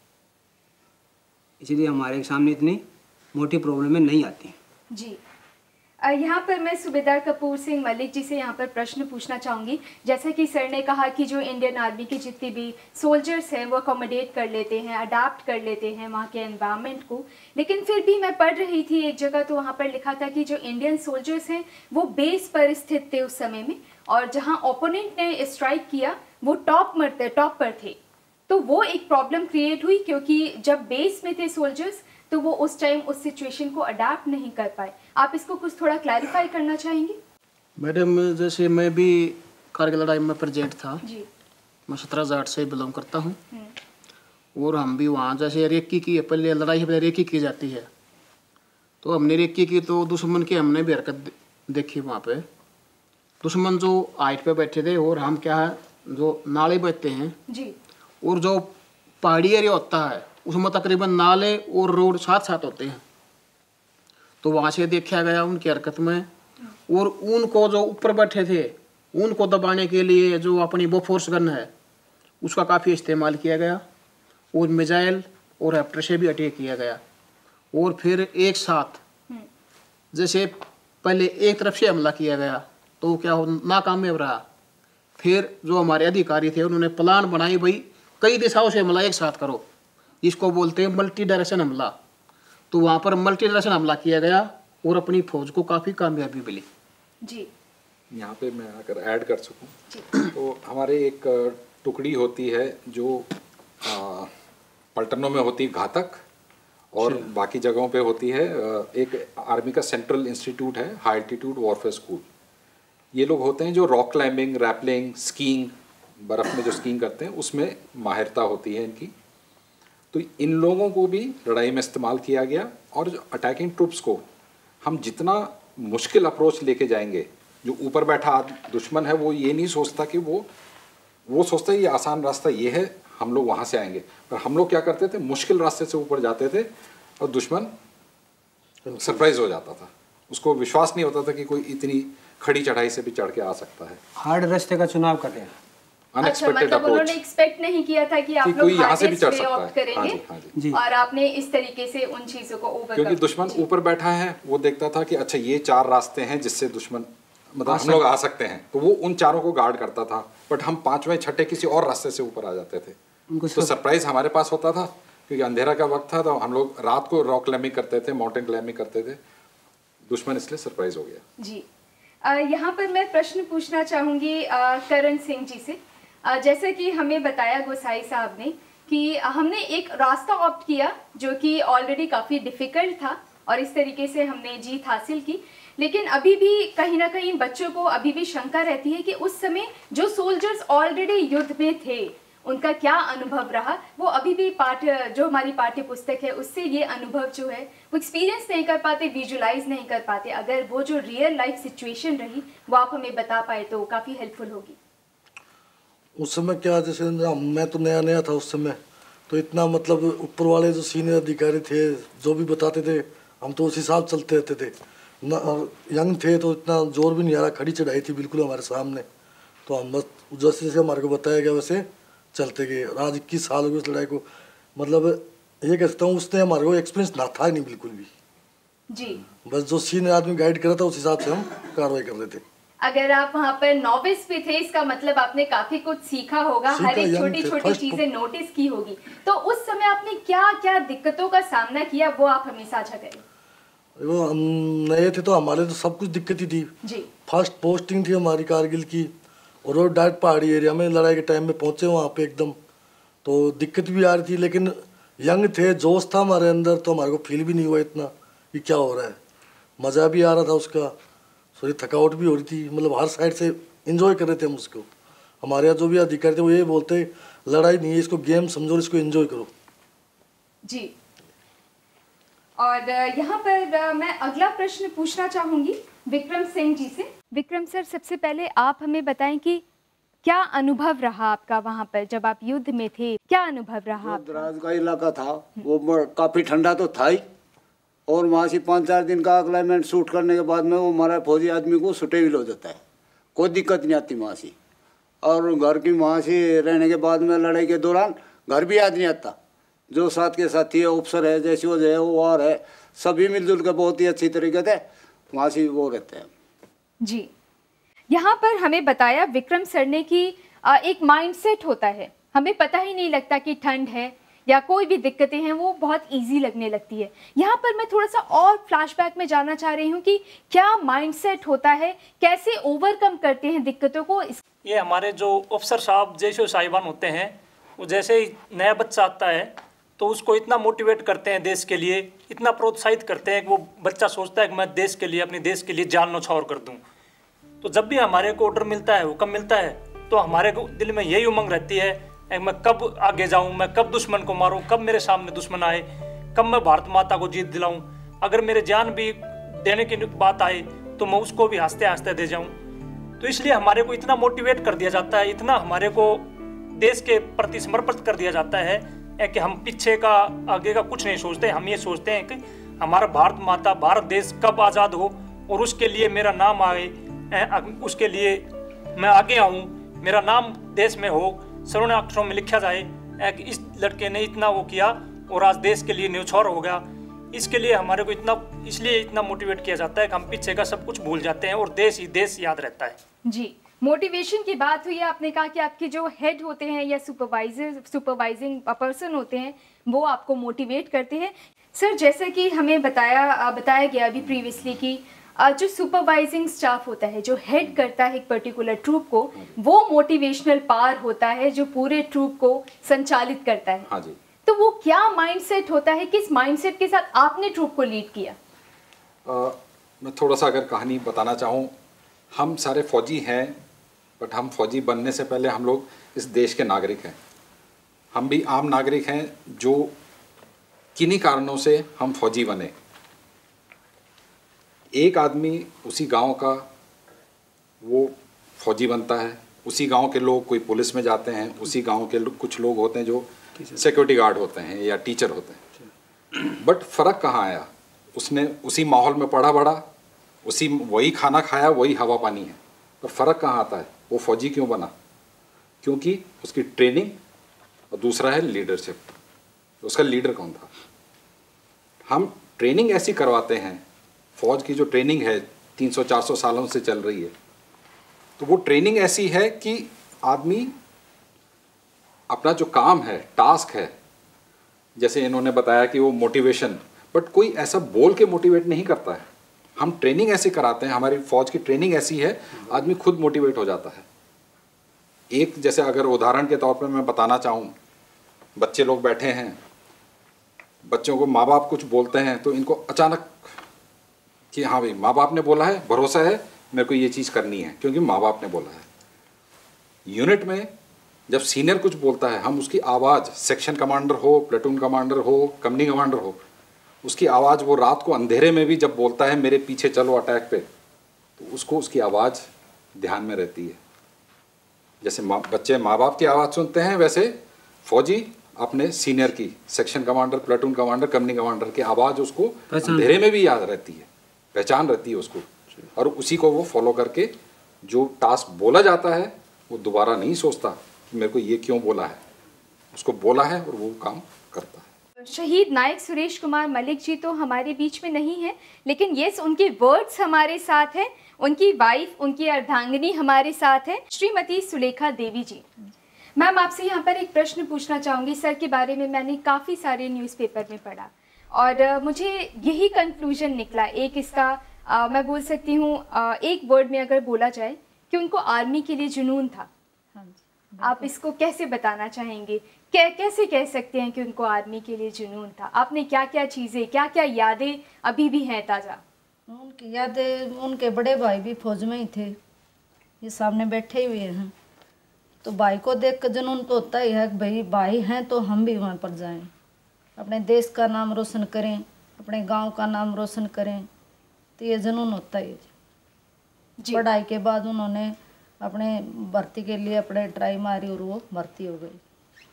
Speaker 9: इसलिए हमारे सामने इतनी मोटी प्रॉब्लमें नहीं आती हैं।
Speaker 1: जी, यहाँ पर मैं सूबेदार कपूर सिंह मलिक जी से यहाँ पर प्रश्न पूछना चाहूँगी। जैसा कि सर ने कहा कि जो इंडियन आर्मी की जितनी भी सोल्जर्स हैं वो अकोमोडेट कर लेते हैं, अडाप्ट कर लेते हैं वहाँ के एनवायरनमेंट को, लेकिन फिर भी मैं पढ़ रही थी एक जगह तो वहाँ पर लिखा था कि जो इंडियन सोल्जर्स हैं वो बेस पर स्थित थे उस समय में और जहाँ ओपोनेंट ने स्ट्राइक किया वो टॉप मरते टॉप पर थे। तो वो एक प्रॉब्लम क्रिएट हुई क्योंकि जब बेस में थे सोल्जर्स तो वो उस टाइम उस सिचुएशन को अडाप्ट नहीं कर पाए। आप इसको कुछ थोड़ा क्लैरिफाई करना चाहेंगे?
Speaker 10: मैडम, जैसे मैं भी कारगिल लड़ाई में प्रेजेंट था
Speaker 1: जी।
Speaker 10: मैं सत्रह हजार से बिलोंग करता हूँ और हम भी वहाँ जैसे रेकी की पहले लड़ाई पहले रेकी की जाती है तो हमने रेकी की तो दुश्मन की हमने भी हरकत देखी। वहाँ पे दुश्मन जो हाइट पे बैठे थे और हम क्या है जो नाले बचते हैं
Speaker 1: जी।
Speaker 10: और जो पहाड़ी एरिया होता है उसमें तकरीबन नाले और रोड साथ साथ होते हैं। तो वहाँ से देखा गया उनकी हरकत में और उनको जो ऊपर बैठे थे उनको दबाने के लिए जो अपनी बोफोर्स गन है उसका काफ़ी इस्तेमाल किया गया और मिसाइल और हेप्टर से भी अटैक किया गया। और फिर एक साथ जैसे पहले एक तरफ से हमला किया गया तो क्या हो नाकामयाब रहा। फिर जो हमारे अधिकारी थे उन्होंने प्लान बनाई, भाई कई दिशाओं से हमला एक साथ करो, इसको बोलते हैं मल्टी डायरेक्शन हमला। तो वहाँ पर मल्टी डायरेक्शन हमला किया गया और अपनी फौज को काफ़ी कामयाबी मिली।
Speaker 1: जी,
Speaker 8: यहाँ पे मैं अगर ऐड कर सकूँ तो हमारे एक टुकड़ी होती है जो आ, पलटनों में होती है घातक और बाकी जगहों पे होती है। एक आर्मी का सेंट्रल इंस्टीट्यूट है हाई एल्टीट्यूड वॉरफेयर स्कूल। ये लोग होते हैं जो रॉक क्लाइंबिंग, रैपलिंग, स्कीइंग, बर्फ़ में जो स्कीइंग करते हैं उसमें माहिरता होती है इनकी। तो इन लोगों को भी लड़ाई में इस्तेमाल किया गया और जो अटैकिंग ट्रूप्स को हम जितना मुश्किल अप्रोच लेके जाएंगे, जो ऊपर बैठा दुश्मन है वो ये नहीं सोचता कि वो वो सोचता है ये आसान रास्ता ये है, हम लोग वहाँ से आएंगे। पर हम लोग क्या करते थे, मुश्किल रास्ते से ऊपर जाते थे और दुश्मन सरप्राइज हो जाता था। उसको विश्वास नहीं होता था कि कोई इतनी खड़ी चढ़ाई से भी चढ़ के आ सकता है।
Speaker 9: हार्ड रास्ते का चुनाव करें।
Speaker 1: अच्छा, मतलब उन्होंने एक्सपेक्ट नहीं किया था कि आप
Speaker 8: कि
Speaker 1: लोग
Speaker 8: कोई यहाँ से भी चढ़
Speaker 1: हार्डेस्ट वे
Speaker 8: सकता
Speaker 1: ऑप्ट
Speaker 8: है।
Speaker 1: करेंगे।
Speaker 8: हाँ जी, हाँ जी।
Speaker 1: और आपने इस तरीके से उन चीजों को ओवरकम,
Speaker 8: क्योंकि दुश्मन ऊपर बैठा है वो देखता था कि अच्छा ये चार रास्ते हैं जिससे दुश्मन मतलब हम लोग आ सकते हैं, तो वो उन चारों को गार्ड करता था। बट हम पांचवें छठे किसी और रास्ते से ऊपर आ जाते थे
Speaker 9: उनको
Speaker 8: तो सरप्राइज हमारे पास होता था क्योंकि अंधेरा का वक्त था, तो हम लोग रात को रॉक क्लाइंबिंग करते थे, माउंटेन क्लाइंबिंग करते थे। दुश्मन इसलिए सरप्राइज हो गया।
Speaker 1: जी, आ, यहाँ पर मैं प्रश्न पूछना चाहूँगी करण सिंह जी से। आ, जैसे कि हमें बताया गोसाई साहब ने कि हमने एक रास्ता ऑप्ट किया जो कि ऑलरेडी काफ़ी डिफ़िकल्ट था और इस तरीके से हमने जीत हासिल की, लेकिन अभी भी कहीं ना कहीं बच्चों को अभी भी शंका रहती है कि उस समय जो सोल्जर्स ऑलरेडी युद्ध में थे उनका क्या अनुभव रहा। वो अभी भी पाठ्य जो हमारी पाठ्य पुस्तक है उससे ये अनुभव जो है वो एक्सपीरियंस नहीं कर पाते, विजुलाइज नहीं कर पाते। अगर वो जो रियल लाइफ सिचुएशन रही वो आप हमें बता पाए तो काफ़ी हेल्पफुल होगी।
Speaker 11: उस समय क्या, जैसे मैं तो नया नया था उस समय, तो इतना मतलब ऊपर वाले जो सीनियर अधिकारी थे जो भी बताते थे हम तो उस हिसाब चलते रहते थे। न यंग थे तो इतना जोर भी नहीं आ रहा, खड़ी चढ़ाई थी बिल्कुल हमारे सामने, तो हम बस जैसे जैसे हमारे को बताया गया वैसे चलते गए। और आज इक्कीस साल हो गए उस लड़ाई को, मतलब ये कह सकता हूँ उसने हमारे को एक्सपीरियंस ना था नहीं बिल्कुल भी
Speaker 1: जी।
Speaker 11: बस जो सीनियर आदमी गाइड कर रहा था उस हिसाब से हम कार्रवाई कर रहे थे।
Speaker 1: अगर आप वहाँ पर नॉविस भी थे इसका मतलब आपने काफी कुछ सीखा होगा, हर एक छोटी छोटी चीजें नोटिस की होगी। तो उस समय आपने क्या क्या दिक्कतों का सामना किया वो आप हमें साझा करें।
Speaker 11: वो हम नए थे तो हमारे तो सब कुछ दिक्कत ही थी
Speaker 1: जी।
Speaker 11: फर्स्ट पोस्टिंग थी हमारी कारगिल की और वो डायरेक्ट पहाड़ी एरिया में लड़ाई के टाइम में पहुंचे वहाँ पे एकदम, तो दिक्कत भी आ रही थी। लेकिन यंग थे, जोश था हमारे अंदर, तो हमारे को फील भी नहीं हुआ इतना कि क्या हो रहा है। मज़ा भी आ रहा था उसका, थोड़ी थकावट भी हो रही थी, मतलब हर साइड से एंजॉय कर रहे थे हम उसको। हमारे यहाँ जो भी अधिकारी थे वो ये बोलते लड़ाई नहीं है, इसको गेम समझो, इसको एंजॉय करो।
Speaker 1: जी। और यहाँ पर मैं अगला प्रश्न पूछना चाहूँगी विक्रम सिंह जी से। विक्रम सर, सबसे पहले आप हमें बताएं कि क्या अनुभव रहा आपका वहाँ पर जब आप युद्ध में थे, क्या अनुभव रहा?
Speaker 12: द्रास का इलाका था वो काफ़ी ठंडा तो था ही, और वहाँ से पाँच चार दिन का क्लाइमेट शूट करने के बाद में वो हमारा फौजी आदमी को सुटेबल हो जाता है, कोई दिक्कत नहीं आती वहाँ से। और घर की वहाँ से रहने के बाद में लड़ाई के दौरान घर भी याद नहीं आता। जो साथ के साथी है, ऑफिसर है, जैसे वो है वो और है, सभी मिलजुल कर बहुत ही अच्छी तरीके से वहाँ से वो रहते हैं।
Speaker 1: जी, यहाँ पर हमें बताया विक्रम सर ने कि एक माइंडसेट होता है, हमें पता ही नहीं लगता कि ठंड है या कोई भी दिक्कतें हैं वो बहुत इजी लगने लगती है। यहाँ पर मैं थोड़ा सा और फ्लैशबैक में जानना चाह रही हूँ कि क्या माइंडसेट होता है, कैसे ओवरकम करते हैं दिक्कतों को।
Speaker 13: ये हमारे जो अफसर साहब जैसे साहिबान होते हैं वो जैसे ही नया बच्चा आता है तो उसको इतना मोटिवेट करते हैं देश के लिए, इतना प्रोत्साहित करते हैं कि वो बच्चा सोचता है कि मैं देश के लिए, अपने देश के लिए जान न्यौछावर कर दूँ। तो जब भी हमारे को ऑर्डर मिलता है, हुक्म मिलता है, तो हमारे को दिल में यही उमंग रहती है मैं कब आगे जाऊं, मैं कब दुश्मन को मारूं, कब मेरे सामने दुश्मन आए, कब मैं भारत माता को जीत दिलाऊं। अगर मेरे जान भी देने की बात आए तो मैं उसको भी हंसते हंसते दे जाऊं। तो इसलिए हमारे को इतना मोटिवेट कर दिया जाता है, इतना हमारे को देश के प्रति समर्पित कर दिया जाता है कि हम पीछे का आगे का कुछ नहीं सोचते। हम ये सोचते हैं कि हमारा भारत माता, भारत देश कब आज़ाद हो और उसके लिए मेरा नाम आए, उसके लिए मैं आगे आऊँ, मेरा नाम देश में हो, स्वर्ण अक्षरों में लिखा जाए कि इस लड़के ने इतना वो किया और आज देश के लिए न्यौछावर हो गया। इसके लिए हमारे को इतना इसलिए इतना मोटिवेट किया जाता है कि हम पीछे का सब कुछ भूल जाते हैं और देश ही देश याद रहता है।
Speaker 1: जी, मोटिवेशन की बात हुई है, आपने कहा कि आपके जो हेड होते हैं या सुपरवाइजर सुपरवाइजिंग पर्सन होते हैं वो आपको मोटिवेट करते हैं। सर, जैसे कि हमें बताया बताया गया अभी प्रीवियसली कि जो सुपरवाइजिंग स्टाफ होता है, जो हेड करता है एक पर्टिकुलर ट्रूप को, वो मोटिवेशनल पावर होता है जो पूरे ट्रूप को संचालित करता है।
Speaker 8: हाँ जी।
Speaker 1: तो वो क्या माइंडसेट होता है, किस माइंडसेट के साथ आपने ट्रूप को लीड किया?
Speaker 8: आ, मैं थोड़ा सा अगर कहानी बताना चाहूँ, हम सारे फौजी हैं बट हम फौजी बनने से पहले हम लोग इस देश के नागरिक हैं। हम भी आम नागरिक हैं जो किन्हीं कारणों से हम फौजी बने। एक आदमी उसी गांव का वो फौजी बनता है, उसी गांव के लोग कोई पुलिस में जाते हैं, उसी गांव के लोग कुछ लोग होते हैं जो सिक्योरिटी गार्ड होते हैं या टीचर होते हैं। बट फ़र्क कहाँ आया? उसने उसी माहौल में पढ़ा बढ़ा, उसी वही खाना खाया, वही हवा पानी है, तो फ़र्क कहाँ आता है? वो फौजी क्यों बना? क्योंकि उसकी ट्रेनिंग, और दूसरा है लीडरशिप। उसका लीडर कौन था? हम ट्रेनिंग ऐसी करवाते हैं, फौज की जो ट्रेनिंग है तीन सौ चार सौ सालों से चल रही है, तो वो ट्रेनिंग ऐसी है कि आदमी अपना जो काम है, टास्क है, जैसे इन्होंने बताया कि वो मोटिवेशन, बट कोई ऐसा बोल के मोटिवेट नहीं करता है। हम ट्रेनिंग ऐसी कराते हैं, हमारी फौज की ट्रेनिंग ऐसी है, आदमी खुद मोटिवेट हो जाता है। एक जैसे अगर उदाहरण के तौर पर मैं बताना चाहूँ, बच्चे लोग बैठे हैं, बच्चों को माँ बाप कुछ बोलते हैं तो इनको अचानक कि हाँ भाई माँ बाप ने बोला है, भरोसा है, मेरे को ये चीज़ करनी है क्योंकि माँ बाप ने बोला है। यूनिट में जब सीनियर कुछ बोलता है, हम उसकी आवाज़, सेक्शन कमांडर हो, प्लेटून कमांडर हो, कंपनी कमांडर हो, उसकी आवाज़ वो रात को अंधेरे में भी जब बोलता है मेरे पीछे चलो अटैक पे, तो उसको उसकी आवाज़ ध्यान में रहती है। जैसे माँ बच्चे माँ बाप की आवाज़ सुनते हैं, वैसे फौजी अपने सीनियर की, section commander, platoon commander, company commander की आवाज़ उसको अंधेरे में भी याद रहती है, पहचान रहती है उसको, और उसी को वो फॉलो करके जो टास्क बोला जाता है वो दोबारा नहीं सोचता कि मेरे को ये क्यों बोला है, उसको बोला है और वो काम करता है।
Speaker 1: शहीद नायक सुरेश कुमार मलिक जी तो हमारे बीच में नहीं है, लेकिन यस उनके वर्ड्स हमारे साथ हैं, उनकी वाइफ, उनकी अर्धांगिनी हमारे साथ है, श्रीमती सुलेखा देवी जी। मैम आपसे यहाँ पर एक प्रश्न पूछना चाहूँगी। सर के बारे में मैंने काफ़ी सारे न्यूज़पेपर में पढ़ा और uh, मुझे यही कंक्लूजन निकला, एक इसका uh, मैं बोल सकती हूँ uh, एक वर्ड में अगर बोला जाए कि उनको आर्मी के लिए जुनून था। आप इसको कैसे बताना चाहेंगे, कै, कैसे कह सकते हैं कि उनको आर्मी के लिए जुनून था? आपने क्या क्या चीज़ें, क्या क्या यादें अभी भी हैं ताज़ा?
Speaker 14: उनकी यादें, उनके बड़े भाई भी फौज में ही थे, ये सामने बैठे हुए हैं, तो भाई को देख कर जुनून तो होता ही है कि भाई भाई हैं तो हम भी वहाँ पर जाएं, अपने देश का नाम रोशन करें, अपने गांव का नाम रोशन करें, तो ये जुनून होता ही है। पढ़ाई के बाद उन्होंने अपने भर्ती के लिए अपने ट्राई मारी और वो भर्ती हो गई।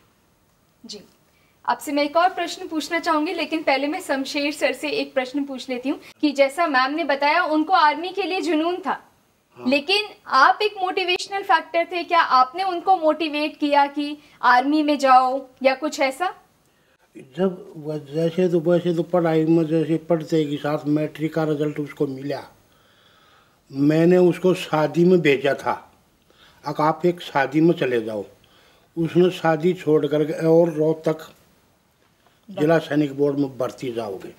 Speaker 1: जी, आपसे मैं एक और प्रश्न पूछना चाहूँगी, लेकिन पहले मैं शमशेर सर से एक प्रश्न पूछ लेती हूँ कि जैसा मैम ने बताया उनको आर्मी के लिए जुनून था, हाँ। लेकिन आप एक मोटिवेशनल फैक्टर थे, क्या आपने उनको मोटिवेट किया कि आर्मी में जाओ या कुछ ऐसा?
Speaker 15: जब जैसे तो वैसे तो पढ़ाई में जैसे पढ़ते के साथ मैट्रिक का रिजल्ट उसको मिला, मैंने उसको शादी में भेजा था, अब आप एक शादी में चले जाओ। उसने शादी छोड़ कर और रोहतक जिला सैनिक बोर्ड में भर्ती जाओगे,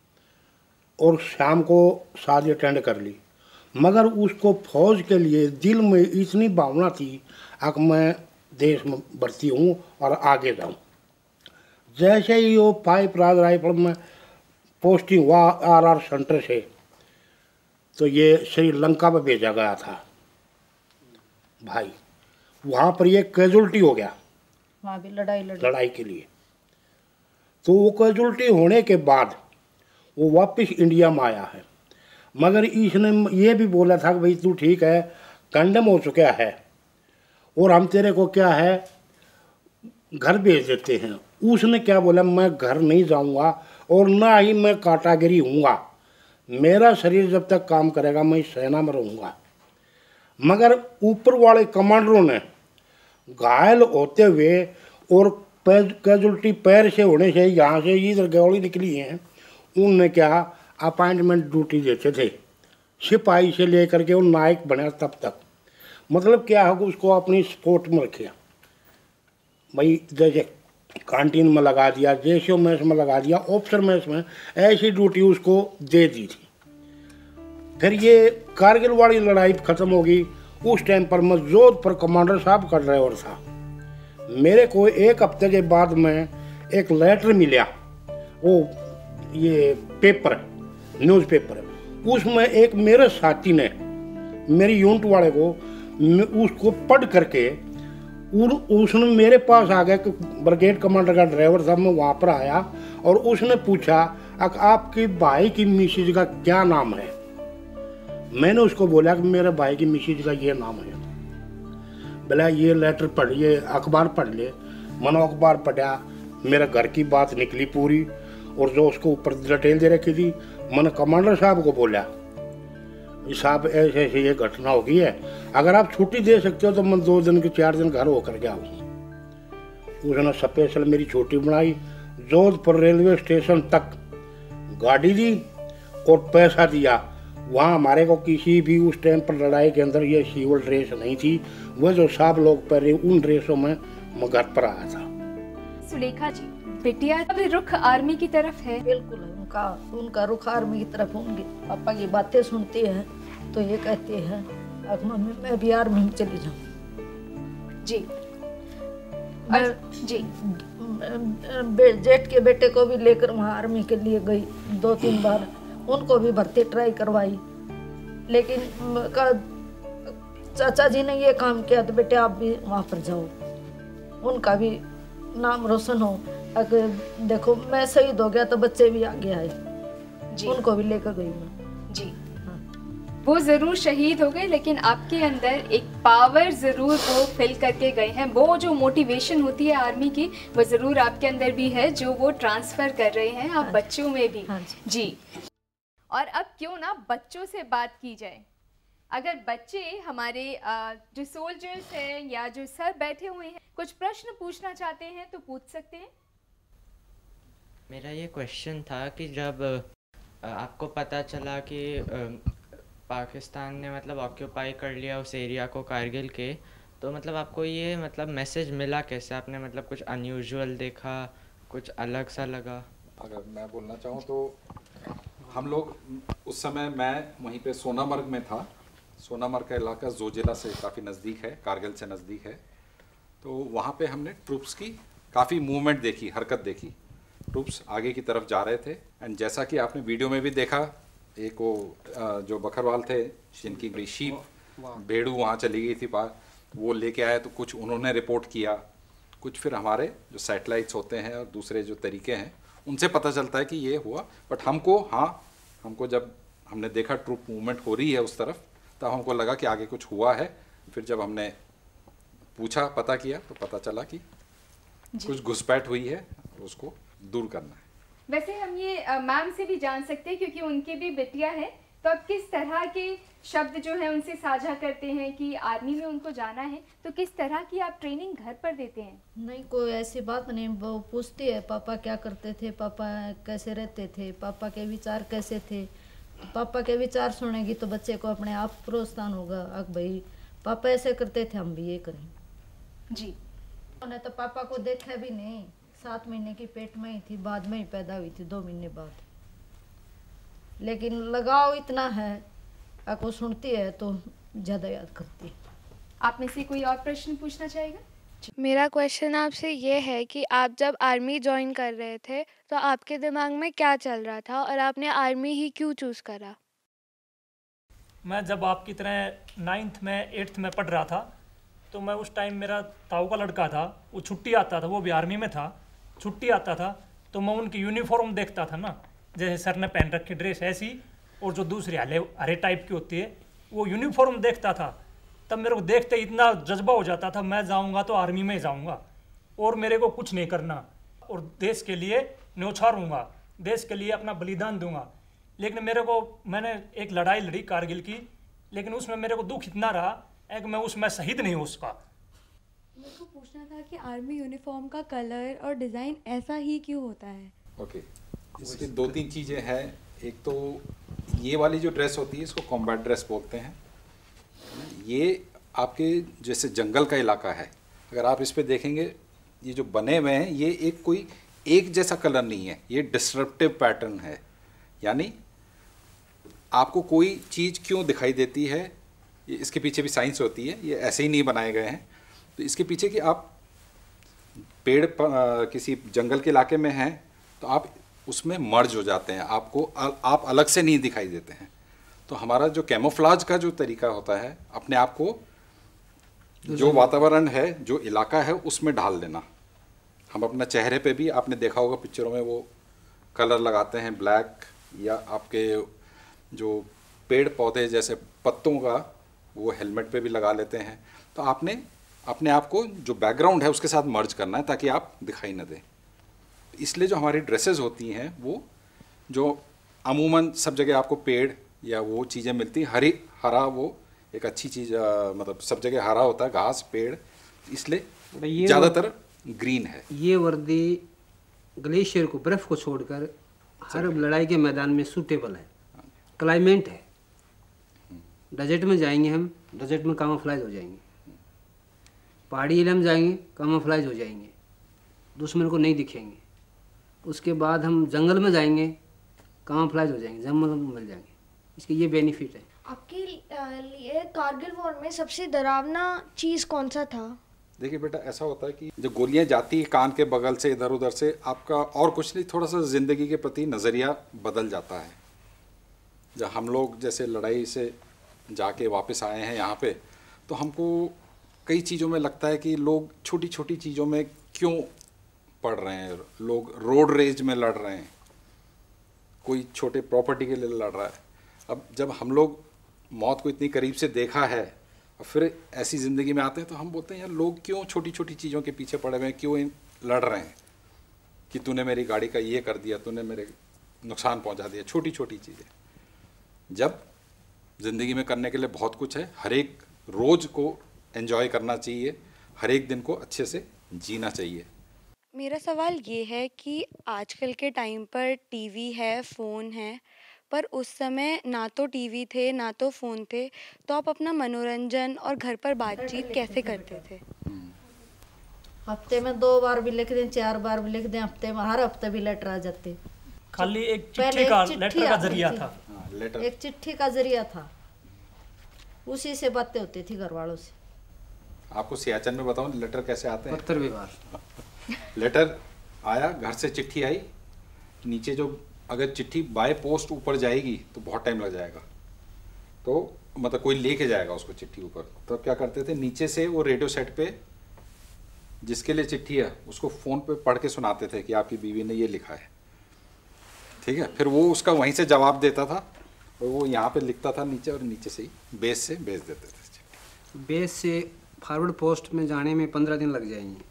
Speaker 15: और शाम को शादी अटेंड कर ली, मगर उसको फौज के लिए दिल में इतनी भावना थी कि मैं देश में भर्ती हूँ और आगे जाऊँ। जैसे ही वो फाइव राज राइफल में पोस्टिंग हुआ आर आर सेंटर से, तो ये श्रीलंका में भेजा गया था भाई, वहाँ पर ये कैजुअल्टी हो गया,
Speaker 14: वहाँ भी लड़ाई लड़ी
Speaker 15: लड़ाई के लिए। तो वो कैजुअल्टी होने के बाद वो वापस इंडिया में आया है, मगर इसने ये भी बोला था कि भाई तू ठीक है, कंडम हो चुका है और हम तेरे को क्या है घर भेज देते हैं। उसने क्या बोला, मैं घर नहीं जाऊंगा और ना ही मैं काटागिरी हूँगा, मेरा शरीर जब तक काम करेगा मैं सेना में रहूँगा। मगर ऊपर वाले कमांडरों ने घायल होते हुए और कैजुअल्टी पैर से होने से यहाँ से इधर गोली निकली हैं, उनने क्या अपॉइंटमेंट ड्यूटी देते थे, सिपाही से लेकर के वो नायक बना तब तक। मतलब क्या है कि उसको अपनी सपोर्ट में रखिया भाई, जैसे कैंटीन में लगा दिया, जेशो मैस में लगा दिया, ऑफिसर मैस में, ऐसी ड्यूटी उसको दे दी थी। फिर ये कारगिल वाली लड़ाई ख़त्म होगी, उस टाइम पर मैं जोधपुर कमांडर साहब का ड्राइवर था। मेरे को एक हफ्ते के बाद में एक लेटर मिला, वो ये पेपर न्यूज़पेपर, उसमें एक मेरे साथी ने मेरी यूनिट वाले को उसको पढ़ करके उन उसने मेरे पास आ गया कि ब्रिगेड कमांडर का ड्राइवर था, मैं वहाँ पर आया और उसने पूछा आपके भाई की मिसेज का क्या नाम है। मैंने उसको बोला कि मेरे भाई की मिसेज का ये नाम है। बोला ये लेटर पढ़, ये अखबार पढ़ ले। मैंने अखबार पढ़ा, मेरे घर की बात निकली पूरी, और जो उसको ऊपर डिटेल दे रखी थी, मैंने कमांडर साहब को बोला साहब ऐसे ऐसे ये घटना हो गई है, अगर आप छुट्टी दे सकते हो तो मैं दो दिन के चार दिन घर होकर के आऊँ। उसने स्पेशल मेरी छुट्टी बनाई, जोधपुर रेलवे स्टेशन तक गाड़ी दी और पैसा दिया। वहाँ हमारे को किसी भी उस टाइम पर लड़ाई के अंदर ये सिविल ड्रेस नहीं थी, वह जो साहब लोग पहले उन ड्रेसों में मैं घर पर आया था।
Speaker 1: सुलेखा जी, बिटिया का भी रुख आर्मी की तरफ है।
Speaker 14: बिल्कुल है, उनका उनका रुख आर्मी की तरफ। उनकी पापा की बातें सुनती है तो ये कहती है अब मम्मी मैं भी आर्मी में चली जाऊँ।
Speaker 1: जी
Speaker 14: मैं जी बे, जेठ के बेटे को भी लेकर वहाँ आर्मी के लिए गई दो तीन बार, उनको भी भर्ती ट्राई करवाई, लेकिन का चाचा जी ने ये काम किया तो बेटे आप भी वहाँ पर जाओ, उनका भी नाम रोशन हो। अगर देखो मैं शहीद हो गया तो बच्चे भी आगे आए, उनको भी लेकर गई मैं।
Speaker 1: जी हाँ। वो जरूर शहीद हो गए, लेकिन आपके अंदर एक पावर जरूर वो फिल करके गए हैं। वो जो मोटिवेशन होती है आर्मी की, वो जरूर आपके अंदर भी है, जो वो ट्रांसफर कर रहे हैं आप बच्चों में भी।
Speaker 14: हाँ
Speaker 1: जी। और अब क्यों ना बच्चों से बात की जाए। अगर बच्चे हमारे जो सोल्जर्स हैं या जो सर बैठे हुए हैं कुछ प्रश्न पूछना चाहते हैं तो पूछ सकते हैं।
Speaker 16: मेरा ये क्वेश्चन था कि जब आपको पता चला कि पाकिस्तान ने मतलब ऑक्यूपाई कर लिया उस एरिया को कारगिल के, तो मतलब आपको ये मतलब मैसेज मिला कैसे? आपने मतलब कुछ अनयूजुअल देखा, कुछ अलग सा लगा?
Speaker 8: अगर मैं बोलना चाहूँ तो हम लोग उस समय मैं वहीं पे सोनामर्ग में था। सोनामर्ग का इलाका जोजिला से काफ़ी नज़दीक है, कारगिल से नज़दीक है। तो वहाँ पे हमने ट्रूप्स की काफ़ी मूवमेंट देखी, हरकत देखी। ट्रूप्स आगे की तरफ जा रहे थे एंड जैसा कि आपने वीडियो में भी देखा, एक वो जो बकरवाल थे जिनकी बड़ी शीप भेड़ू वहाँ चली गई थी पार, वो लेके आए। तो कुछ उन्होंने रिपोर्ट किया, कुछ फिर हमारे जो सैटेलाइट्स होते हैं और दूसरे जो तरीके हैं उनसे पता चलता है कि ये हुआ। बट हमको हाँ हमको जब हमने देखा ट्रूप मूवमेंट हो रही है उस तरफ, तब हमको लगा कि आगे कुछ हुआ है। फिर जब हमने पूछा, पता किया, तो पता चला कि कुछ घुसपैठ हुई है, उसको दूर करना है।
Speaker 1: वैसे हम ये मैम से भी जान सकते हैं क्योंकि उनकी भी बिटिया है, तो अब किस तरह के शब्द जो है उनसे साझा करते हैं कि आर्मी में उनको जाना है, तो किस तरह की आप ट्रेनिंग घर पर देते हैं?
Speaker 14: नहीं, कोई ऐसी बात नहीं। वो पूछती है पापा क्या करते थे, पापा कैसे रहते थे, पापा के विचार कैसे थे। पापा के विचार सुनेगी तो बच्चे को अपने आप प्रोत्साहन होगा, अब भाई पापा ऐसे करते थे हम भी ये करें।
Speaker 1: जी।
Speaker 14: उन्होंने तो पापा को देखा भी नहीं, सात महीने की पेट में ही थी, बाद में ही पैदा हुई थी, दो महीने बाद। लेकिन लगाव इतना है, आपको सुनती है तो ज़्यादा याद करती है।
Speaker 1: आप में से कोई और प्रश्न पूछना चाहेगा?
Speaker 17: मेरा क्वेश्चन आपसे ये है कि आप जब आर्मी ज्वाइन कर रहे थे तो आपके दिमाग में क्या चल रहा था और आपने आर्मी ही क्यों चूज़ करा?
Speaker 13: मैं जब आपकी तरह नाइन्थ में एट्थ में पढ़ रहा था तो मैं उस टाइम मेरा ताऊ का लड़का था, वो छुट्टी आता था, वो भी आर्मी में था, छुट्टी आता था तो मैं उनकी यूनिफॉर्म देखता था ना, जैसे सर ने पहन रखी ड्रेस ऐसी और जो दूसरी हरे हरे टाइप की होती है वो यूनिफॉर्म देखता था। तब मेरे को देखते इतना जज्बा हो जाता था, मैं जाऊंगा तो आर्मी में जाऊंगा और मेरे को कुछ नहीं करना और देश के लिए न्यौछारूंगा, देश के लिए अपना बलिदान दूंगा। लेकिन मेरे को मैंने एक लड़ाई लड़ी कारगिल की, लेकिन उसमें मेरे को दुख इतना रहा है कि मैं उसमें शहीद नहीं हो सका।
Speaker 17: मेरे को पूछना था कि आर्मी यूनिफॉर्म का कलर और डिज़ाइन ऐसा ही क्यों होता है?
Speaker 8: Okay okay. इसकी दो तीन चीज़ें हैं। एक तो ये वाली जो ड्रेस होती है इसको कॉम्बैट ड्रेस बोलते हैं। ये आपके जैसे जंगल का इलाका है, अगर आप इस पे देखेंगे ये जो बने हुए हैं ये एक कोई एक जैसा कलर नहीं है, ये डिस्ट्रप्टिव पैटर्न है। यानी आपको कोई चीज़ क्यों दिखाई देती है, ये इसके पीछे भी साइंस होती है, ये ऐसे ही नहीं बनाए गए हैं। तो इसके पीछे कि आप पेड़ पर, किसी जंगल के इलाके में हैं तो आप उसमें मर्ज हो जाते हैं, आपको आप अलग से नहीं दिखाई देते हैं। तो हमारा जो कैमोफ्लाज का जो तरीका होता है, अपने आप को जो वातावरण है, जो इलाका है उसमें ढाल देना। हम अपना चेहरे पे भी आपने देखा होगा पिक्चरों में वो कलर लगाते हैं ब्लैक, या आपके जो पेड़ पौधे जैसे पत्तों का वो हेलमेट पे भी लगा लेते हैं। तो आपने अपने आप को जो बैकग्राउंड है उसके साथ मर्ज करना है ताकि आप दिखाई न दें। इसलिए जो हमारी ड्रेसेस होती हैं वो जो अमूमन सब जगह आपको पेड़ या वो चीज़ें मिलती, हरी हरा वो एक अच्छी चीज़, मतलब सब जगह हरा होता है, घास पेड़, इसलिए ज़्यादातर ग्रीन है।
Speaker 9: ये वर्दी ग्लेशियर को, बर्फ़ को छोड़कर हर लड़ाई के मैदान में सूटेबल है, क्लाइमेट है। डेजर्ट में जाएंगे हम, डेजर्ट में कामोफ्लाइज हो जाएंगे, पहाड़ी इलाके में जाएंगे कामोफ्लाइज हो जाएंगे। दुश्मन को नहीं दिखेंगे। उसके बाद हम जंगल में जाएंगे, कामफ्लाइज हो जाएंगे, जंगल में मिल जाएंगे। इसके ये बेनिफिट है।
Speaker 17: आपके लिए कारगिल वॉर में सबसे डरावना चीज़ कौन सा था?
Speaker 8: देखिए बेटा, ऐसा होता है कि जब गोलियां जाती है कान के बगल से इधर उधर से, आपका और कुछ नहीं, थोड़ा सा ज़िंदगी के प्रति नज़रिया बदल जाता है। जब हम लोग जैसे लड़ाई से जाके वापस आए हैं यहाँ पे, तो हमको कई चीज़ों में लगता है कि लोग छोटी छोटी चीज़ों में क्यों पड़ रहे हैं। लोग रोड रेज में लड़ रहे हैं, कोई छोटे प्रॉपर्टी के लिए लड़ रहा है। अब जब हम लोग मौत को इतनी करीब से देखा है और फिर ऐसी ज़िंदगी में आते हैं, तो हम बोलते हैं यार लोग क्यों छोटी छोटी चीज़ों के पीछे पड़े हुए हैं, क्यों इन लड़ रहे हैं कि तूने मेरी गाड़ी का ये कर दिया, तूने मेरे नुकसान पहुंचा दिया। छोटी छोटी चीज़ें, जब ज़िंदगी में करने के लिए बहुत कुछ है, हर एक रोज़ को एंजॉय करना चाहिए, हर एक दिन को अच्छे से जीना चाहिए।
Speaker 17: मेरा सवाल ये है कि आजकल के टाइम पर टीवी है, फ़ोन है, पर उस समय ना तो टीवी थे ना तो फ़ोन थे, तो आप अपना मनोरंजन और घर पर बातचीत कैसे करते थे?
Speaker 14: हफ्ते में दो बार भी लिख दें, चार बार भी लिख दें, हफ्ते में हर हफ्ते भी लेटर आ जाते।
Speaker 13: खाली एक चिट्ठी का लेटर का जरिया था।
Speaker 14: लेटर। एक चिट्ठी का जरिया था, उसी से बातें होती थी घर वालों से।
Speaker 8: आपको सियाचिन में बताऊं लेटर कैसे आते हैं?
Speaker 9: पत्र व्यवहार।
Speaker 8: लेटर आया, घर से चिट्ठी आई, नीचे जो अगर चिट्ठी बाय पोस्ट ऊपर जाएगी तो बहुत टाइम लग जाएगा, तो मतलब कोई लेके जाएगा उसको चिट्ठी ऊपर। तो क्या करते थे, नीचे से वो रेडियो सेट पे जिसके लिए चिट्ठी है उसको फ़ोन पे पढ़ के सुनाते थे कि आपकी बीवी ने ये लिखा है, ठीक है। फिर वो उसका वहीं से जवाब देता था और वो यहाँ पे लिखता था नीचे, और नीचे से ही बेस से भेज देते थे चिट्ठी।
Speaker 9: बेस से फॉरवर्ड पोस्ट में जाने में पंद्रह दिन लग जाएंगे।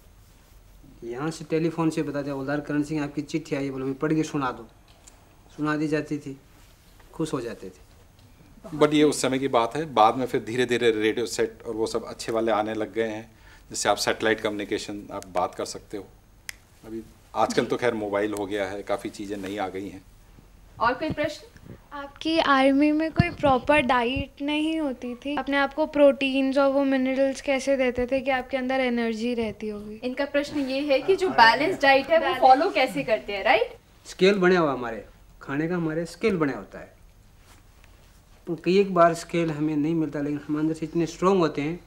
Speaker 9: यहाँ से टेलीफोन से बता दिया उधार करण सिंह आपकी चिट्ठी आई, बोलो पढ़ के सुना दो, सुना दी जाती थी, खुश हो जाते थे।
Speaker 8: बट ये उस समय की बात है। बाद में फिर धीरे धीरे रेडियो सेट और वो सब अच्छे वाले आने लग गए हैं, जिससे आप सैटेलाइट कम्युनिकेशन आप बात कर सकते हो। अभी आजकल तो खैर मोबाइल हो गया है, काफ़ी चीज़ें नई आ गई हैं।
Speaker 1: और कोई प्रश्न?
Speaker 17: आपकी आर्मी में कोई प्रॉपर डाइट नहीं होती थी? अपने आप को प्रोटीन्स और वो मिनरल्स कैसे देते थे कि आपके अंदर एनर्जी रहती होगी?
Speaker 1: इनका प्रश्न ये है कि जो बैलेंस डाइट है वो फॉलो कैसे करते हैं, राइट?
Speaker 9: स्केल बने हुआ हमारे खाने का, हमारे स्केल बना होता है। तो कई एक बार स्केल हमें नहीं मिलता, लेकिन हम अंदर से इतने स्ट्रॉन्ग होते हैं।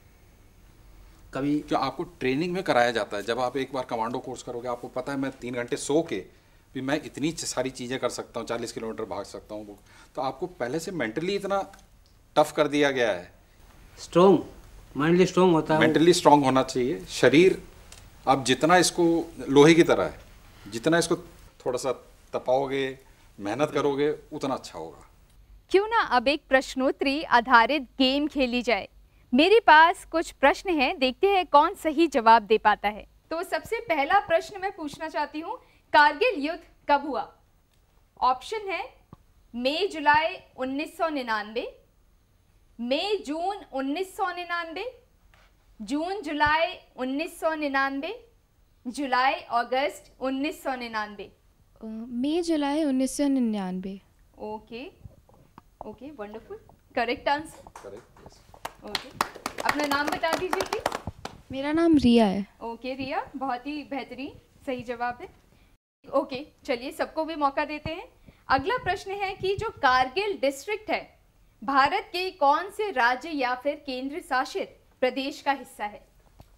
Speaker 9: कभी
Speaker 8: जो आपको ट्रेनिंग में कराया जाता है, जब आप एक बार कमांडो कोर्स करोगे, आपको पता है मैं तीन घंटे सो के भी मैं इतनी सारी चीज़ें कर सकता हूँ, चालीस किलोमीटर भाग सकता हूँ, तो आपको पहले से मेंटली इतना टफ कर दिया गया है।
Speaker 9: स्ट्रॉन्ग, माइंडली स्ट्रॉन्ग होता है,
Speaker 8: मेंटली स्ट्रॉन्ग होना चाहिए। शरीर आप जितना इसको लोहे की तरह है, जितना इसको थोड़ा सा तपाओगे, मेहनत करोगे, उतना अच्छा होगा।
Speaker 1: क्यों ना अब एक प्रश्नोत्तरी आधारित गेम खेली जाए। मेरे पास कुछ प्रश्न हैं, देखते हैं कौन सही जवाब दे पाता है। तो सबसे पहला प्रश्न मैं पूछना चाहती हूँ, कारगिल युद्ध कब हुआ? ऑप्शन है मई जुलाई उन्नीस सौ निन्यानवे, मई जून उन्नीस सौ निन्यानवे, जून जुलाई उन्नीस सौ निन्यानवे, जुलाई अगस्त उन्नीस सौ निन्यानवे।
Speaker 17: मई जुलाई उन्नीस सौ निन्यानवे।
Speaker 1: Okay okay, wonderful, correct answer. Correct, okay. अपना नाम बता दीजिए प्लीज।
Speaker 17: मेरा नाम रिया है।
Speaker 1: ओके रिया, बहुत ही बेहतरीन, सही जवाब है। ओके okay, चलिए सबको भी मौका देते हैं। अगला प्रश्न है कि जो कारगिल डिस्ट्रिक्ट है भारत के कौन से राज्य या फिर केंद्र शासित प्रदेश का हिस्सा है?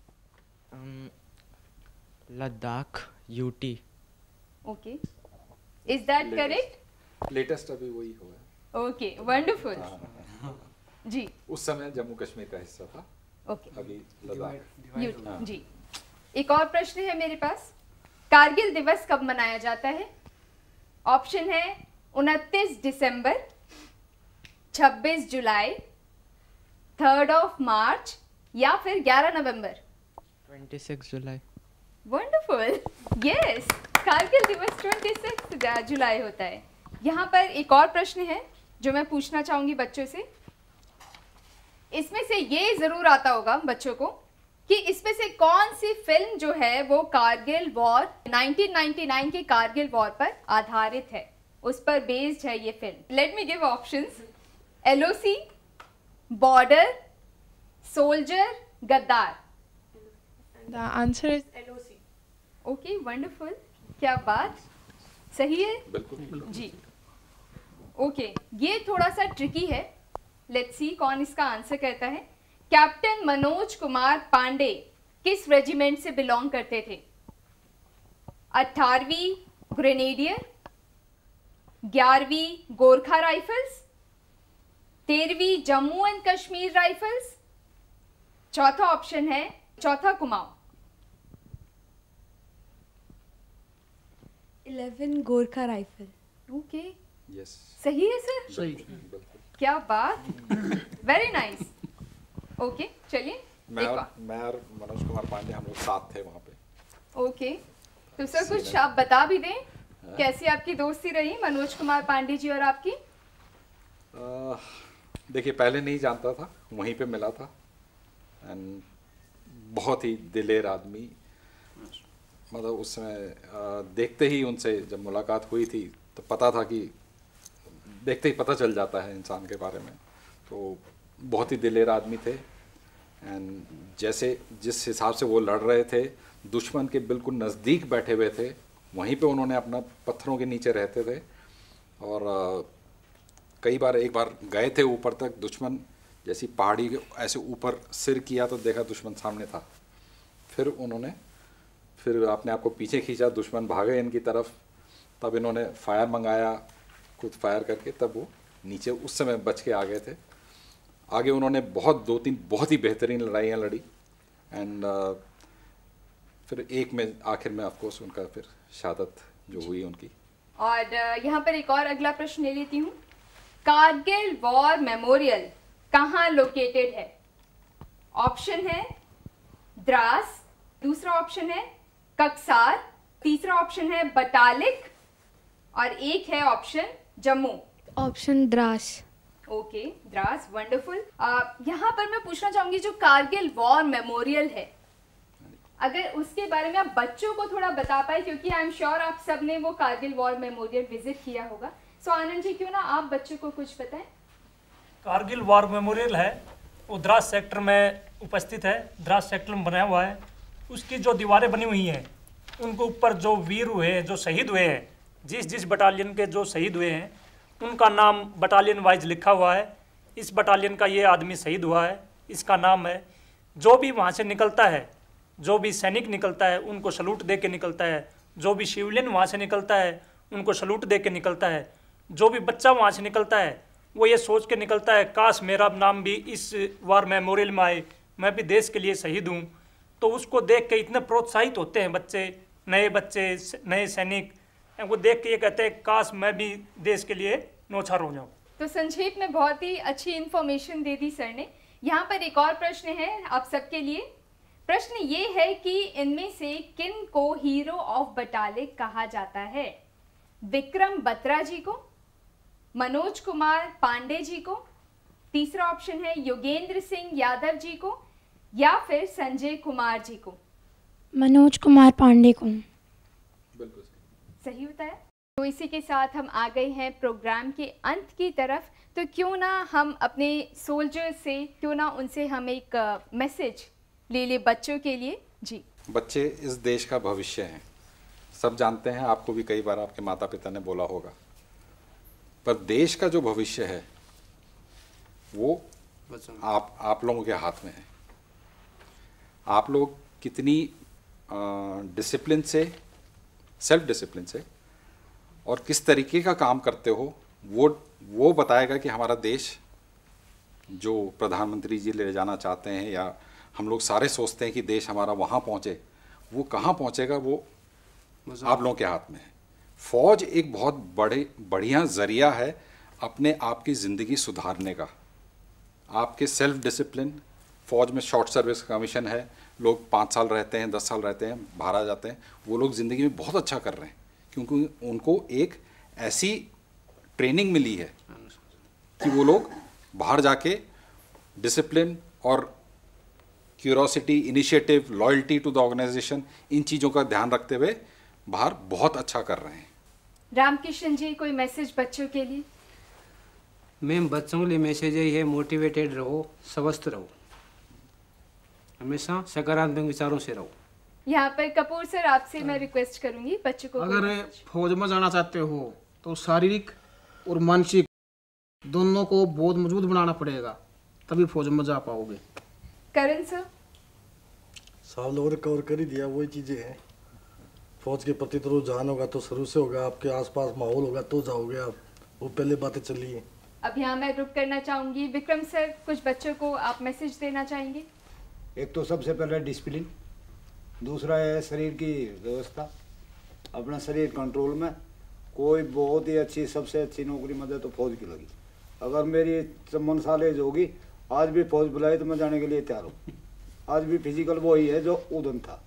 Speaker 16: Ladakh, UT.
Speaker 1: Okay, is that correct?
Speaker 8: Latest अभी वही हुआ।
Speaker 1: Okay, wonderful ji.
Speaker 8: उस समय जम्मू कश्मीर का हिस्सा था।
Speaker 1: ओके,
Speaker 8: अभी लद्दाख
Speaker 1: यूटी जी। एक और प्रश्न है मेरे पास, कारगिल दिवस कब मनाया जाता है? ऑप्शन है उनतीस दिसंबर, छब्बीस जुलाई, थर्ड ऑफ मार्च या फिर ग्यारह नवंबर।
Speaker 16: छब्बीस जुलाई।
Speaker 1: वंडरफुल, यस, कारगिल दिवस छब्बीस जुलाई होता है। यहाँ पर एक और प्रश्न है जो मैं पूछना चाहूंगी बच्चों से। इसमें से ये जरूर आता होगा बच्चों को कि इसमें से कौन सी फिल्म जो है वो कारगिल वॉर उन्नीस सौ निन्यानवे के कारगिल वॉर पर आधारित है, उस पर बेस्ड है ये फिल्म। Let me give options, LOC, border, soldier, Gaddar.
Speaker 17: The answer is LOC.
Speaker 1: Okay, wonderful, क्या बात, सही है
Speaker 8: बिल्कुल
Speaker 1: जी। ओके, ये थोड़ा सा ट्रिकी है, लेट्स सी कौन इसका आंसर करता है। कैप्टन मनोज कुमार पांडे किस रेजिमेंट से बिलोंग करते थे? अठारहवीं ग्रेनेडियर, ग्यारहवीं गोरखा राइफल्स, तेरहवीं जम्मू एंड कश्मीर राइफल्स, चौथा ऑप्शन है चौथा Kumaon.
Speaker 17: Eleven Gorkha rifle.
Speaker 1: Okay,
Speaker 8: yes,
Speaker 1: सही है सर?
Speaker 10: सही,
Speaker 1: क्या बात, वेरी नाइस। ओके, चलिए
Speaker 8: मैं और मैं और मनोज कुमार पांडे हम लोग साथ थे वहाँ पे।
Speaker 1: ओके, तो सर कुछ आप बता भी दें, कैसी आपकी दोस्ती रही मनोज कुमार पांडे जी और आपकी?
Speaker 8: आ, देखिए, पहले नहीं जानता था, वहीं पे मिला था, एंड बहुत ही दिलेर आदमी, मतलब उस समय देखते ही उनसे जब मुलाकात हुई थी तो पता था कि देखते ही पता चल जाता है इंसान के बारे में, तो बहुत ही दिलेर आदमी थे। एंड जैसे जिस हिसाब से वो लड़ रहे थे, दुश्मन के बिल्कुल नज़दीक बैठे हुए थे, वहीं पे उन्होंने अपना पत्थरों के नीचे रहते थे, और आ, कई बार एक बार गए थे ऊपर तक, दुश्मन जैसी पहाड़ी के ऐसे ऊपर सिर किया तो देखा दुश्मन सामने था, फिर उन्होंने फिर अपने आप को पीछे खींचा, दुश्मन भागे इनकी तरफ, तब इन्होंने फायर मंगाया, खुद फायर करके तब वो नीचे उस समय बच के आ गए थे। आगे उन्होंने बहुत दो तीन बहुत ही बेहतरीन लड़ाइयाँ लड़ी, एंड uh, फिर एक में आखिर में ऑफकोर्स उनका फिर शहादत जो हुई उनकी।
Speaker 1: और uh, यहाँ पर एक और अगला प्रश्न ले लेती हूँ। कारगिल वॉर मेमोरियल कहाँ लोकेटेड है? ऑप्शन है द्रास, दूसरा ऑप्शन है कक्सार, तीसरा ऑप्शन है बटालिक, और एक है option Jammu.
Speaker 17: Option Dras.
Speaker 1: Okay, Dras, wonderful. यहाँ पर मैं पूछना चाहूंगी, जो कारगिल वॉर मेमोरियल है, अगर उसके बारे में आप बच्चों को थोड़ा बता पाए, क्योंकि आई एम श्योर आप सब ने वो कारगिल वॉर मेमोरियल विजिट किया होगा। सो आनंद जी, क्यों ना आप बच्चों को कुछ बताएं।
Speaker 13: कारगिल वॉर मेमोरियल है वो द्रास सेक्टर में उपस्थित है, द्रास सेक्टर में बनाया हुआ है। उसकी जो दीवारें बनी हुई हैं, उनके ऊपर जो वीर हुए हैं, जो शहीद हुए हैं, जिस जिस बटालियन के जो शहीद हुए हैं, उनका नाम बटालियन वाइज लिखा हुआ है। इस बटालियन का ये आदमी शहीद हुआ है, इसका नाम है। जो भी वहाँ से निकलता है, जो भी सैनिक निकलता है, उनको सलूट दे के निकलता है। जो भी सिविलियन वहाँ से निकलता है, उनको सलूट दे के निकलता है। जो भी बच्चा वहाँ से निकलता है, वो ये सोच के निकलता है, काश मेरा नाम भी इस वार मेमोरियल में आए, मैं भी देश के लिए शहीद हूँ। तो उसको देख के इतने प्रोत्साहित होते हैं बच्चे, नए बच्चे, नए सैनिक, वो देख के ये कहते हैं काश मैं भी देश के लिए नौछार हो जाऊँ।
Speaker 1: तो संक्षेप में बहुत ही अच्छी इन्फॉर्मेशन दे दी सर ने। यहाँ पर एक और प्रश्न है आप सबके लिए। प्रश्न ये है कि इनमें से किन को हीरो ऑफ बटालिक कहा जाता है? विक्रम बत्रा जी को, मनोज कुमार पांडे जी को, तीसरा ऑप्शन है योगेंद्र सिंह यादव जी को, या फिर संजय कुमार जी को।
Speaker 17: मनोज कुमार पांडे को।
Speaker 8: बिल्कुल
Speaker 1: सही होता है। तो इसी के साथ हम आ गए हैं प्रोग्राम के अंत की तरफ। तो क्यों ना हम अपने सोल्जर से, क्यों ना उनसे हम एक मैसेज ले ले बच्चों के लिए। जी,
Speaker 8: बच्चे इस देश का भविष्य हैं, सब जानते हैं, आपको भी कई बार आपके माता पिता ने बोला होगा, पर देश का जो भविष्य है वो आप आप लोगों के हाथ में है। आप लोग कितनी डिसिप्लिन से, सेल्फ डिसिप्लिन से और किस तरीके का काम करते हो, वो वो बताएगा कि हमारा देश जो प्रधानमंत्री जी ले जाना चाहते हैं, या हम लोग सारे सोचते हैं कि देश हमारा वहाँ पहुँचे, वो कहाँ पहुँचेगा वो आप लोगों के हाथ में है। फौज एक बहुत बड़े बढ़िया ज़रिया है अपने आप की ज़िंदगी सुधारने का। आपके सेल्फ डिसिप्लिन, फौज में शॉर्ट सर्विस कमीशन है, लोग पाँच साल रहते हैं, दस साल रहते हैं, बाहर आ जाते हैं, वो लोग ज़िंदगी में बहुत अच्छा कर रहे हैं, क्योंकि उनको एक ऐसी ट्रेनिंग मिली है कि वो लोग बाहर जाके डिसिप्लिन और curiosity, initiative, loyalty to the organisation, इन चीज़ों का ध्यान रखते हुए बाहर बहुत अच्छा कर रहे हैं।
Speaker 1: रामकिशन जी, कोई मैसेज बच्चों के लिए?
Speaker 9: मैम, बच्चों के लिए मैसेज यही है, मोटिवेटेड रहो, स्वस्थ रहो, हमेशा सकारात्मक विचारों से रहो।
Speaker 1: यहाँ पर कपूर सर आपसे मैं रिक्वेस्ट करूंगी बच्चों को
Speaker 10: अगर फौज में जाना चाहते हो तो शारीरिक और मानसिक दोनों को बहुत मजबूत बनाना पड़ेगा, तभी फौज में जा पाओगे।
Speaker 1: करण सर?
Speaker 11: सब लोगों ने कवर कर ही दिया, वही चीजें हैं। फौज के प्रति तो रुझान होगा तो शुरू से होगा, आपके आसपास माहौल होगा तो जाओगे आप, वो पहले बातें चली हैं।
Speaker 1: अब यहाँ मैं रुक करना चाहूंगी। विक्रम सर, कुछ बच्चों को आप मैसेज देना चाहेंगे?
Speaker 12: एक तो सबसे पहले डिसिप्लिन, दूसरा है शरीर की व्यवस्था, अपना शरीर कंट्रोल में। कोई बहुत ही अच्छी सबसे अच्छी नौकरी मुझे तो फौज की लगी। अगर मेरी चौवन साल एज होगी, आज भी फौज बुलाई तो मैं जाने के लिए तैयार हूँ। आज भी फिजिकल वही है जो उदन था,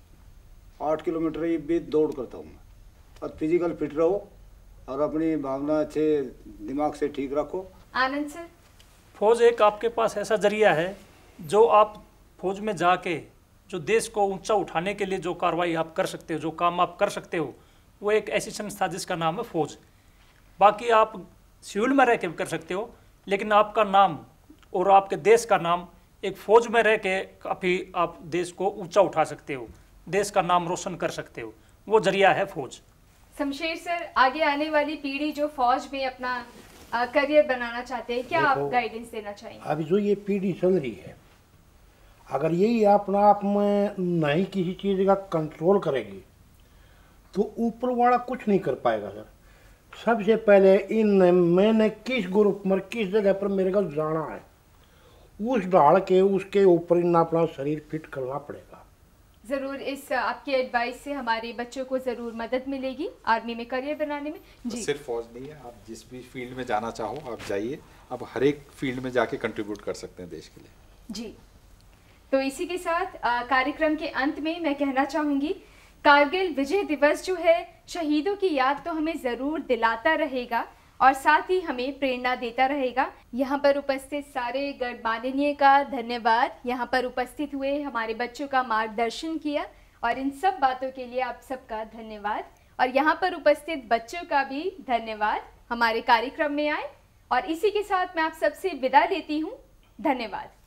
Speaker 12: आठ किलोमीटर ही भी दौड़ करता हूँ मैं। और फिजिकल फिट रहो और अपनी भावना अच्छे दिमाग से ठीक रखो।
Speaker 1: आनंद सर?
Speaker 13: फौज एक आपके पास ऐसा जरिया है जो आप फौज में जाके जो देश को ऊंचा उठाने के लिए जो कार्रवाई आप कर सकते हो, जो काम आप कर सकते हो, वो एक ऐसी संस्था जिसका नाम है फौज। बाकी आप सिविल में रह के कर सकते हो, लेकिन आपका नाम और आपके देश का नाम एक फौज में रह के काफ़ी आप देश को ऊंचा उठा सकते हो, देश का नाम रोशन कर सकते हो। वो जरिया है फौज।
Speaker 1: शमशेर सर, आगे आने वाली पीढ़ी जो फौज में अपना आ, करियर बनाना चाहते हैं, क्या आप गाइडेंस देना चाहेंगे?
Speaker 15: अभी जो ये पीढ़ी चल रही है, अगर यही अपना आप में नहीं किसी चीज़ का कंट्रोल करेगी तो ऊपर वाला कुछ नहीं कर पाएगा सर। सबसे पहले इन मैंने किस ग्रुप में किस जगह पर मेरे को जाना है, उस डाल के उसके ऊपर इन अपना शरीर फिट करना पड़ेगा।
Speaker 1: ज़रूर इस आपकी एडवाइस से हमारे बच्चों को ज़रूर मदद मिलेगी आर्मी में करियर बनाने में। जी,
Speaker 8: सिर्फ फौज नहीं है, आप जिस भी फील्ड में जाना चाहो आप जाइए, आप हर एक फील्ड में जाके कंट्रीब्यूट कर सकते हैं देश के लिए।
Speaker 1: जी, तो इसी के साथ कार्यक्रम के अंत में मैं कहना चाहूँगी, कारगिल विजय दिवस जो है शहीदों की याद तो हमें ज़रूर दिलाता रहेगा और साथ ही हमें प्रेरणा देता रहेगा। यहाँ पर उपस्थित सारे गणमान्य का धन्यवाद। यहाँ पर उपस्थित हुए हमारे बच्चों का मार्गदर्शन किया और इन सब बातों के लिए आप सबका धन्यवाद। और यहाँ पर उपस्थित बच्चों का भी धन्यवाद, हमारे कार्यक्रम में आए। और इसी के साथ मैं आप सबसे विदा लेती हूँ। धन्यवाद।